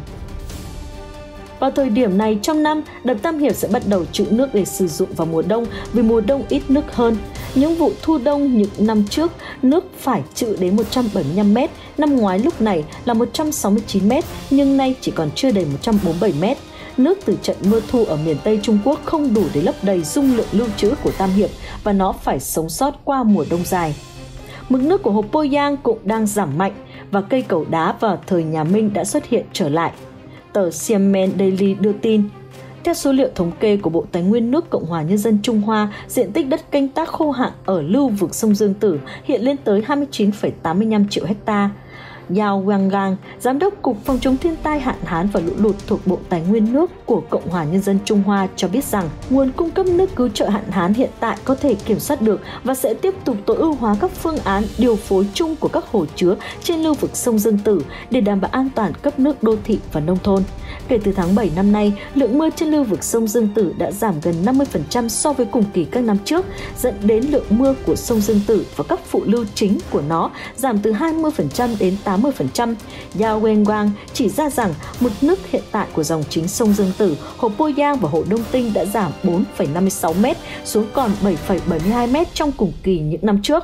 [SPEAKER 3] Vào thời điểm này trong năm, đập Tam Hiệp sẽ bắt đầu trữ nước để sử dụng vào mùa đông vì mùa đông ít nước hơn. Những vụ thu đông những năm trước, nước phải trữ đến 175 m, năm ngoái lúc này là 169 m, nhưng nay chỉ còn chưa đầy 147 m. Nước từ trận mưa thu ở miền Tây Trung Quốc không đủ để lấp đầy dung lượng lưu trữ của Tam Hiệp và nó phải sống sót qua mùa đông dài. Mực nước của hồ Poyang cũng đang giảm mạnh và cây cầu đá vào thời nhà Minh đã xuất hiện trở lại. Tờ Xiamen Daily đưa tin, theo số liệu thống kê của Bộ Tài nguyên nước Cộng hòa Nhân dân Trung Hoa, diện tích đất canh tác khô hạn ở lưu vực sông Dương Tử hiện lên tới 29,85 triệu ha. Yao Wengang, Giám đốc Cục Phòng chống thiên tai hạn hán và lũ lụt thuộc Bộ Tài nguyên nước của Cộng hòa Nhân dân Trung Hoa cho biết rằng nguồn cung cấp nước cứu trợ hạn hán hiện tại có thể kiểm soát được và sẽ tiếp tục tối ưu hóa các phương án điều phối chung của các hồ chứa trên lưu vực sông Dương Tử để đảm bảo an toàn cấp nước đô thị và nông thôn. Kể từ tháng 7 năm nay, lượng mưa trên lưu vực sông Dương Tử đã giảm gần 50% so với cùng kỳ các năm trước, dẫn đến lượng mưa của sông Dương Tử và các phụ lưu chính của nó giảm từ 20% đến 80%. Yao Wengang chỉ ra rằng mực nước hiện tại của dòng chính sông Dương Tử, hồ Poyang và hồ Đông Tinh đã giảm 4,56 m xuống còn 7,72 m trong cùng kỳ những năm trước.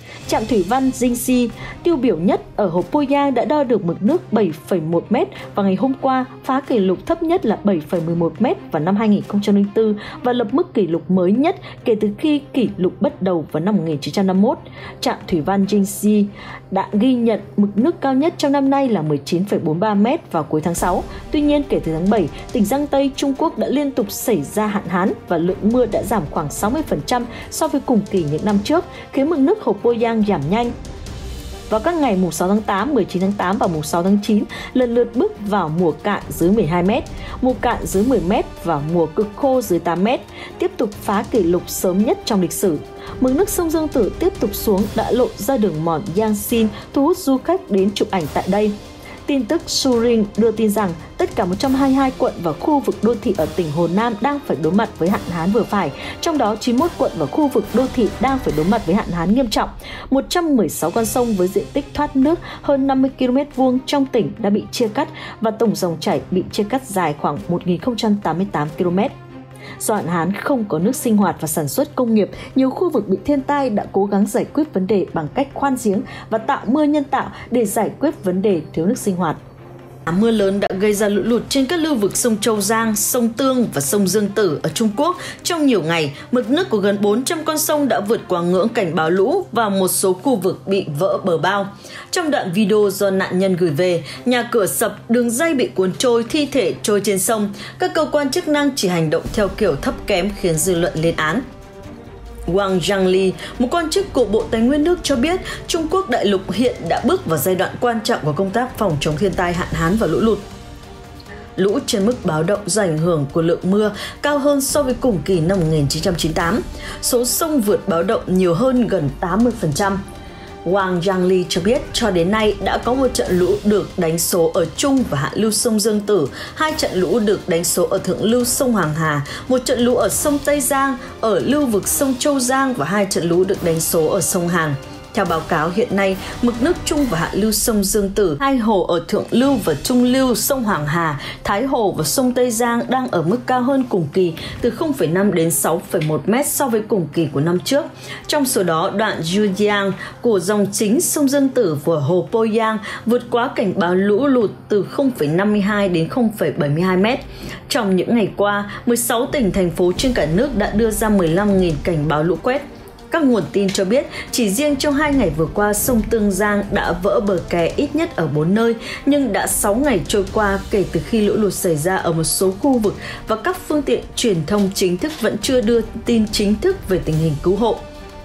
[SPEAKER 3] Trạm thủy văn Jingxi tiêu biểu nhất ở hồ Poyang đã đo được mực nước 7,1 m và ngày hôm qua phá kỷ lục thấp nhất là 7,11 m vào năm 2004 và lập mức kỷ lục mới nhất kể từ khi kỷ lục bắt đầu vào năm 1951. Trạm thủy văn Jingxi đã ghi nhận mực nước cao nhất trong năm nay là 19,43 m vào cuối tháng 6. Tuy nhiên, kể từ tháng 7, tỉnh Giang Tây, Trung Quốc đã liên tục xảy ra hạn hán và lượng mưa đã giảm khoảng 60% so với cùng kỳ những năm trước, khiến mực nước hồ Poyang giảm nhanh. Vào các ngày mùng 6 tháng 8, 19 tháng 8 và mùng 6 tháng 9, lần lượt bước vào mùa cạn dưới 12 m, mùa cạn dưới 10 m và mùa cực khô dưới 8 m, tiếp tục phá kỷ lục sớm nhất trong lịch sử. Mực nước sông Dương Tử tiếp tục xuống đã lộ ra đường mòn Yangtze, thu hút du khách đến chụp ảnh tại đây. Tin tức Suring đưa tin rằng tất cả 122 quận và khu vực đô thị ở tỉnh Hồ Nam đang phải đối mặt với hạn hán vừa phải, trong đó 91 quận và khu vực đô thị đang phải đối mặt với hạn hán nghiêm trọng. 116 con sông với diện tích thoát nước hơn 50 km² trong tỉnh đã bị chia cắt và tổng dòng chảy bị chia cắt dài khoảng 1.088 km. Do hạn hán không có nước sinh hoạt và sản xuất công nghiệp, nhiều khu vực bị thiên tai đã cố gắng giải quyết vấn đề bằng cách khoan giếng và tạo mưa nhân tạo để giải quyết vấn đề thiếu nước sinh hoạt. Mưa lớn đã gây ra lũ lụt trên các lưu vực sông Châu Giang, sông Tương và sông Dương Tử ở Trung Quốc. Trong nhiều ngày, mực nước của gần 400 con sông đã vượt qua ngưỡng cảnh báo lũ và một số khu vực bị vỡ bờ bao. Trong đoạn video do nạn nhân gửi về, nhà cửa sập, đường dây bị cuốn trôi, thi thể trôi trên sông. Các cơ quan chức năng chỉ hành động theo kiểu thấp kém khiến dư luận lên án. Wang Zhangli, một quan chức của Bộ Tài nguyên nước cho biết Trung Quốc đại lục hiện đã bước vào giai đoạn quan trọng của công tác phòng chống thiên tai, hạn hán và lũ lụt. Lũ trên mức báo động do ảnh hưởng của lượng mưa cao hơn so với cùng kỳ năm 1998. Số sông vượt báo động nhiều hơn gần 80%. Wang Zhangli cho biết cho đến nay đã có một trận lũ được đánh số ở trung và hạ lưu sông Dương Tử, 2 trận lũ được đánh số ở thượng lưu sông Hoàng Hà, một trận lũ ở sông Tây Giang, ở lưu vực sông Châu Giang và 2 trận lũ được đánh số ở sông Hàn. Theo báo cáo hiện nay, mực nước trung và hạ lưu sông Dương Tử, 2 hồ ở thượng lưu và trung lưu sông Hoàng Hà, Thái Hồ và sông Tây Giang đang ở mức cao hơn cùng kỳ từ 0,5 đến 6,1 m so với cùng kỳ của năm trước. Trong số đó, đoạn Yujiang của dòng chính sông Dương Tử của hồ Poyang vượt quá cảnh báo lũ lụt từ 0,52 đến 0,72 m. Trong những ngày qua, 16 tỉnh, thành phố trên cả nước đã đưa ra 15.000 cảnh báo lũ quét. Các nguồn tin cho biết, chỉ riêng trong 2 ngày vừa qua, sông Tương Giang đã vỡ bờ kè ít nhất ở 4 nơi, nhưng đã 6 ngày trôi qua kể từ khi lũ lụt xảy ra ở một số khu vực và các phương tiện truyền thông chính thức vẫn chưa đưa tin chính thức về tình hình cứu hộ.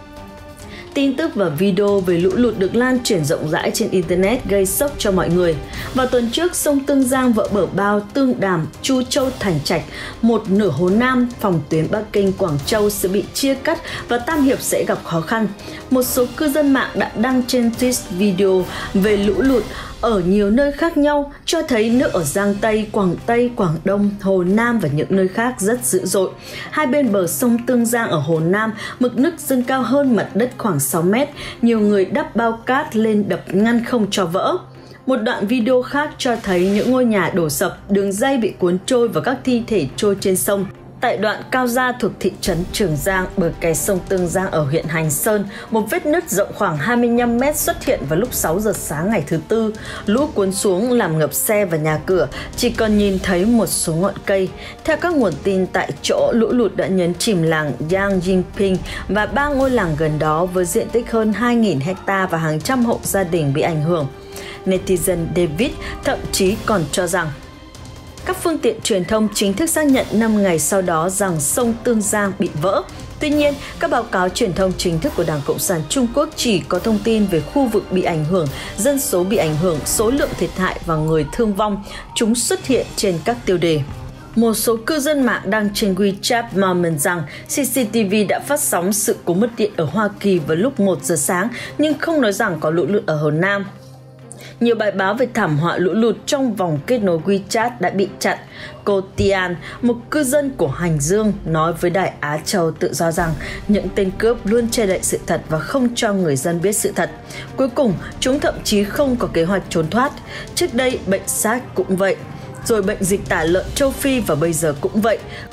[SPEAKER 3] Tin tức và video về lũ lụt được lan truyền rộng rãi trên Internet gây sốc cho mọi người. Vào tuần trước, sông Tương Giang vỡ bờ bao Tương Đàm, Chu Châu, Thành Trạch, một nửa Hồ Nam, phòng tuyến Bắc Kinh, Quảng Châu sẽ bị chia cắt và Tam Hiệp sẽ gặp khó khăn. Một số cư dân mạng đã đăng trên Twitter video về lũ lụt ở nhiều nơi khác nhau, cho thấy nước ở Giang Tây, Quảng Đông, Hồ Nam và những nơi khác rất dữ dội. Hai bên bờ sông Tương Giang ở Hồ Nam, mực nước dâng cao hơn mặt đất khoảng 6 mét. Nhiều người đắp bao cát lên đập ngăn không cho vỡ. Một đoạn video khác cho thấy những ngôi nhà đổ sập, đường dây bị cuốn trôi và các thi thể trôi trên sông. Tại đoạn Cao Gia thuộc thị trấn Trường Giang, bờ kè sông Tương Giang ở huyện Hành Sơn, một vết nứt rộng khoảng 25 mét xuất hiện vào lúc 6 giờ sáng ngày thứ Tư. Lũ cuốn xuống làm ngập xe và nhà cửa, chỉ còn nhìn thấy một số ngọn cây. Theo các nguồn tin tại chỗ, lũ lụt đã nhấn chìm làng Yang Jinping và 3 ngôi làng gần đó với diện tích hơn 2.000 hecta và hàng trăm hộ gia đình bị ảnh hưởng. Netizen David thậm chí còn cho rằng các phương tiện truyền thông chính thức xác nhận 5 ngày sau đó rằng sông Tương Giang bị vỡ. Tuy nhiên, các báo cáo truyền thông chính thức của Đảng Cộng sản Trung Quốc chỉ có thông tin về khu vực bị ảnh hưởng, dân số bị ảnh hưởng, số lượng thiệt hại và người thương vong. Chúng xuất hiện trên các tiêu đề. Một số cư dân mạng đăng trên WeChat moment rằng CCTV đã phát sóng sự cố mất điện ở Hoa Kỳ vào lúc 1 giờ sáng, nhưng không nói rằng có lũ lụt ở Hồ Nam. Nhiều bài báo về thảm họa lũ lụt trong vòng kết nối WeChat đã bị chặn. Cô Tian, một cư dân của Hành Dương, nói với Đài Á Châu Tự Do rằng những tên cướp luôn che đậy sự thật và không cho người dân biết sự thật. Cuối cùng, chúng thậm chí không có kế hoạch trốn thoát. Trước đây, bệnh SARS cũng vậy. Rồi bệnh dịch tả lợn châu Phi và bây giờ cũng vậy.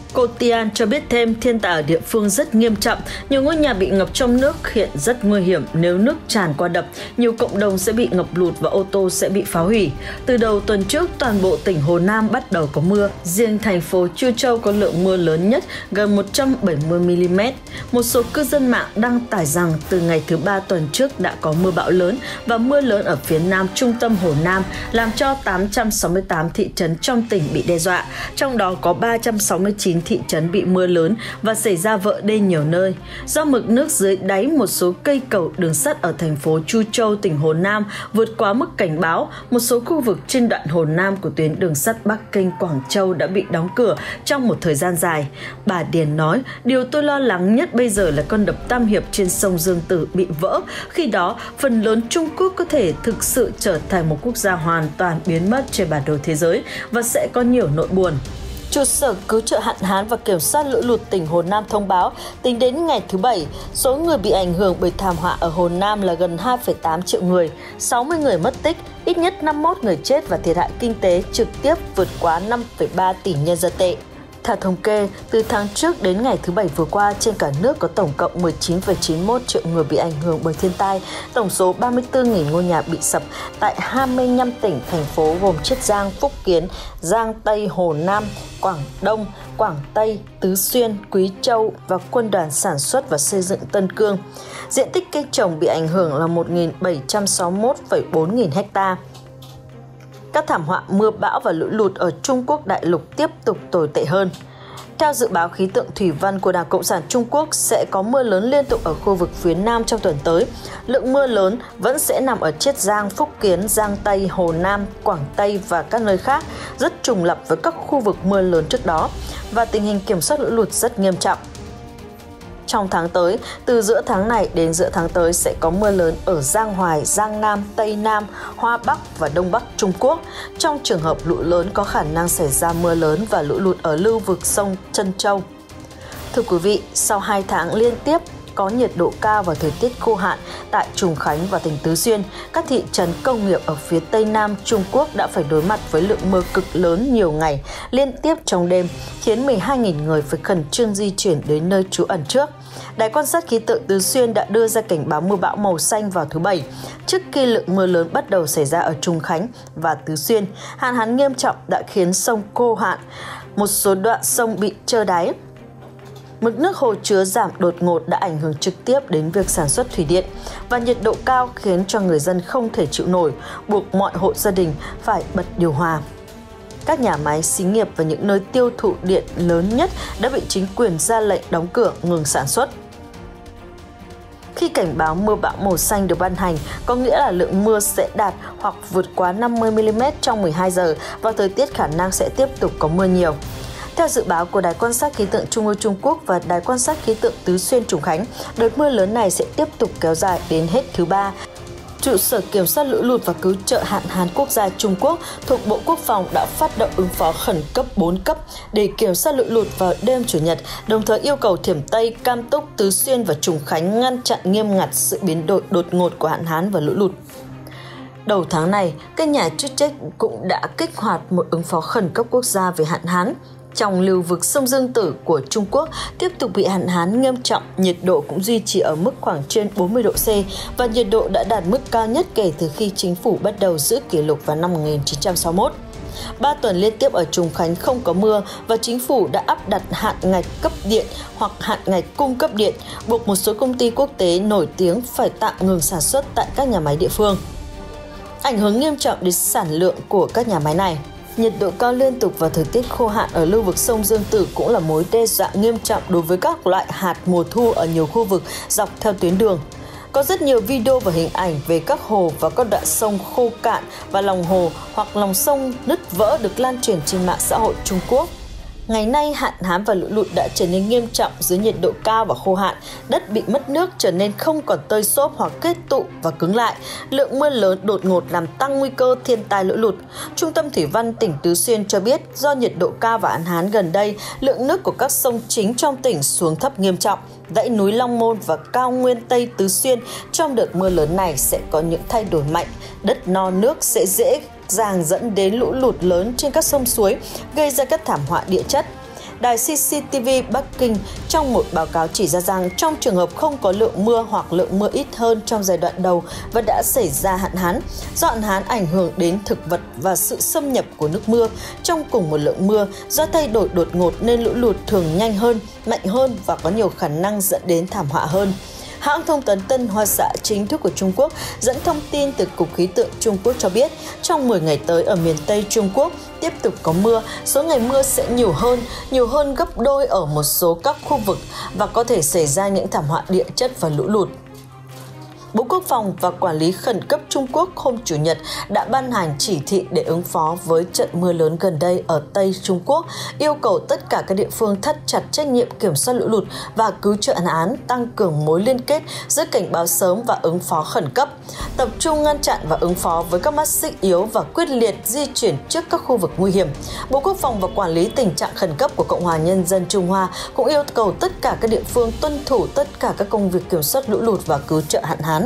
[SPEAKER 3] Cô Tian cho biết thêm thiên tai ở địa phương rất nghiêm trọng, nhiều ngôi nhà bị ngập trong nước hiện rất nguy hiểm nếu nước tràn qua đập, nhiều cộng đồng sẽ bị ngập lụt và ô tô sẽ bị phá hủy. Từ đầu tuần trước, toàn bộ tỉnh Hồ Nam bắt đầu có mưa, riêng thành phố Chu Châu có lượng mưa lớn nhất gần 170 mm. Một số cư dân mạng đăng tải rằng từ ngày thứ Ba tuần trước đã có mưa bão lớn và mưa lớn ở phía nam trung tâm Hồ Nam làm cho 868 thị trấn trong tỉnh bị đe dọa, trong đó có 369 thị trấn bị mưa lớn và xảy ra vỡ đê nhiều nơi. Do mực nước dưới đáy một số cây cầu đường sắt ở thành phố Chu Châu, tỉnh Hồ Nam vượt quá mức cảnh báo, một số khu vực trên đoạn Hồ Nam của tuyến đường sắt Bắc Kinh - Quảng Châu đã bị đóng cửa trong một thời gian dài. Bà Điền nói, điều tôi lo lắng nhất bây giờ là con đập Tam Hiệp trên sông Dương Tử bị vỡ. Khi đó, phần lớn Trung Quốc có thể thực sự trở thành một quốc gia hoàn toàn biến mất trên bản đồ thế giới và sẽ có nhiều nỗi buồn. Trụ sở cứu trợ hạn hán và kiểm soát lũ lụt tỉnh Hồ Nam thông báo, tính đến ngày thứ Bảy, số người bị ảnh hưởng bởi thảm họa ở Hồ Nam là gần 2,8 triệu người, 60 người mất tích, ít nhất 51 người chết và thiệt hại kinh tế trực tiếp vượt quá 5,3 tỷ nhân dân tệ. Theo thống kê, từ tháng trước đến ngày thứ Bảy vừa qua, trên cả nước có tổng cộng 19,91 triệu người bị ảnh hưởng bởi thiên tai, tổng số 34.000 ngôi nhà bị sập tại 25 tỉnh, thành phố gồm Chiết Giang, Phúc Kiến, Giang Tây, Hồ Nam, Quảng Đông, Quảng Tây, Tứ Xuyên, Quý Châu và Quân đoàn Sản xuất và Xây dựng Tân Cương. Diện tích cây trồng bị ảnh hưởng là 1.761,4 nghìn ha. Các thảm họa mưa bão và lũ lụt ở Trung Quốc đại lục tiếp tục tồi tệ hơn. Theo dự báo khí tượng thủy văn của Đảng Cộng sản Trung Quốc, sẽ có mưa lớn liên tục ở khu vực phía Nam trong tuần tới. Lượng mưa lớn vẫn sẽ nằm ở Chiết Giang, Phúc Kiến, Giang Tây, Hồ Nam, Quảng Tây và các nơi khác, rất trùng lặp với các khu vực mưa lớn trước đó, và tình hình kiểm soát lũ lụt rất nghiêm trọng. Trong tháng tới, từ giữa tháng này đến giữa tháng tới sẽ có mưa lớn ở Giang Hoài, Giang Nam, Tây Nam, Hoa Bắc và Đông Bắc Trung Quốc. Trong trường hợp lũ lớn có khả năng xảy ra mưa lớn và lũ lụt ở lưu vực sông Trân Châu. Thưa quý vị, sau 2 tháng liên tiếp có nhiệt độ cao và thời tiết khô hạn tại Trùng Khánh và tỉnh Tứ Xuyên, các thị trấn công nghiệp ở phía Tây Nam Trung Quốc đã phải đối mặt với lượng mưa cực lớn nhiều ngày liên tiếp trong đêm, khiến 12.000 người phải khẩn trương di chuyển đến nơi trú ẩn trước. Đài quan sát khí tượng Tứ Xuyên đã đưa ra cảnh báo mưa bão màu xanh vào thứ Bảy. Trước khi lượng mưa lớn bắt đầu xảy ra ở Trùng Khánh và Tứ Xuyên, hạn hán nghiêm trọng đã khiến sông khô hạn, một số đoạn sông bị trơ đáy. Mực nước hồ chứa giảm đột ngột đã ảnh hưởng trực tiếp đến việc sản xuất thủy điện, và nhiệt độ cao khiến cho người dân không thể chịu nổi, buộc mọi hộ gia đình phải bật điều hòa. Các nhà máy, xí nghiệp và những nơi tiêu thụ điện lớn nhất đã bị chính quyền ra lệnh đóng cửa, ngừng sản xuất. Khi cảnh báo mưa bão màu xanh được ban hành, có nghĩa là lượng mưa sẽ đạt hoặc vượt quá 50 mm trong 12 giờ và thời tiết khả năng sẽ tiếp tục có mưa nhiều. Theo dự báo của Đài quan sát khí tượng Trung ương Trung Quốc và Đài quan sát khí tượng Tứ Xuyên Trùng Khánh, đợt mưa lớn này sẽ tiếp tục kéo dài đến hết thứ Ba. Trụ sở kiểm soát lũ lụt và cứu trợ hạn hán quốc gia Trung Quốc thuộc Bộ Quốc phòng đã phát động ứng phó khẩn cấp 4 cấp để kiểm soát lũ lụt vào đêm Chủ nhật, đồng thời yêu cầu Thiểm Tây, Cam Túc, Tứ Xuyên và Trùng Khánh ngăn chặn nghiêm ngặt sự biến đổi đột ngột của hạn hán và lũ lụt. Đầu tháng này, các nhà chức trách cũng đã kích hoạt một ứng phó khẩn cấp quốc gia về hạn hán. Trong lưu vực sông Dương Tử của Trung Quốc tiếp tục bị hạn hán nghiêm trọng, nhiệt độ cũng duy trì ở mức khoảng trên 40 độ C và nhiệt độ đã đạt mức cao nhất kể từ khi chính phủ bắt đầu giữ kỷ lục vào năm 1961. 3 tuần liên tiếp ở Trùng Khánh không có mưa và chính phủ đã áp đặt hạn ngạch cấp điện hoặc hạn ngạch cung cấp điện, buộc một số công ty quốc tế nổi tiếng phải tạm ngừng sản xuất tại các nhà máy địa phương, ảnh hưởng nghiêm trọng đến sản lượng của các nhà máy này. Nhiệt độ cao liên tục và thời tiết khô hạn ở lưu vực sông Dương Tử cũng là mối đe dọa nghiêm trọng đối với các loại hạt mùa thu ở nhiều khu vực dọc theo tuyến đường. Có rất nhiều video và hình ảnh về các hồ và các đoạn sông khô cạn và lòng hồ hoặc lòng sông nứt vỡ được lan truyền trên mạng xã hội Trung Quốc. Ngày nay, hạn hán và lũ lụt đã trở nên nghiêm trọng dưới nhiệt độ cao và khô hạn, đất bị mất nước trở nên không còn tơi xốp hoặc kết tụ và cứng lại. Lượng mưa lớn đột ngột làm tăng nguy cơ thiên tai lũ lụt. Trung tâm Thủy văn tỉnh Tứ Xuyên cho biết do nhiệt độ cao và hạn hán gần đây, lượng nước của các sông chính trong tỉnh xuống thấp nghiêm trọng. Dãy núi Long Môn và cao nguyên Tây Tứ Xuyên trong đợt mưa lớn này sẽ có những thay đổi mạnh. Đất no nước sẽ dễ dàng dẫn đến lũ lụt lớn trên các sông suối, gây ra các thảm họa địa chất. Đài CCTV Bắc Kinh trong một báo cáo chỉ ra rằng trong trường hợp không có lượng mưa hoặc lượng mưa ít hơn trong giai đoạn đầu và đã xảy ra hạn hán, do hạn hán ảnh hưởng đến thực vật và sự xâm nhập của nước mưa trong cùng một lượng mưa, do thay đổi đột ngột nên lũ lụt thường nhanh hơn, mạnh hơn và có nhiều khả năng dẫn đến thảm họa hơn. Hãng thông tấn Tân Hoa Xã chính thức của Trung Quốc dẫn thông tin từ Cục Khí tượng Trung Quốc cho biết trong 10 ngày tới ở miền Tây Trung Quốc tiếp tục có mưa, số ngày mưa sẽ nhiều hơn gấp đôi ở một số các khu vực và có thể xảy ra những thảm họa địa chất và lũ lụt. Bộ Quốc phòng và Quản lý Khẩn cấp Trung Quốc hôm Chủ nhật đã ban hành chỉ thị để ứng phó với trận mưa lớn gần đây ở Tây Trung Quốc, yêu cầu tất cả các địa phương thắt chặt trách nhiệm kiểm soát lũ lụt và cứu trợ hạn hán, tăng cường mối liên kết giữa cảnh báo sớm và ứng phó khẩn cấp, tập trung ngăn chặn và ứng phó với các mắt xích yếu và quyết liệt di chuyển trước các khu vực nguy hiểm. Bộ Quốc phòng và Quản lý tình trạng khẩn cấp của Cộng hòa Nhân dân Trung Hoa cũng yêu cầu tất cả các địa phương tuân thủ tất cả các công việc kiểm soát lũ lụt và cứu trợ hạn hán.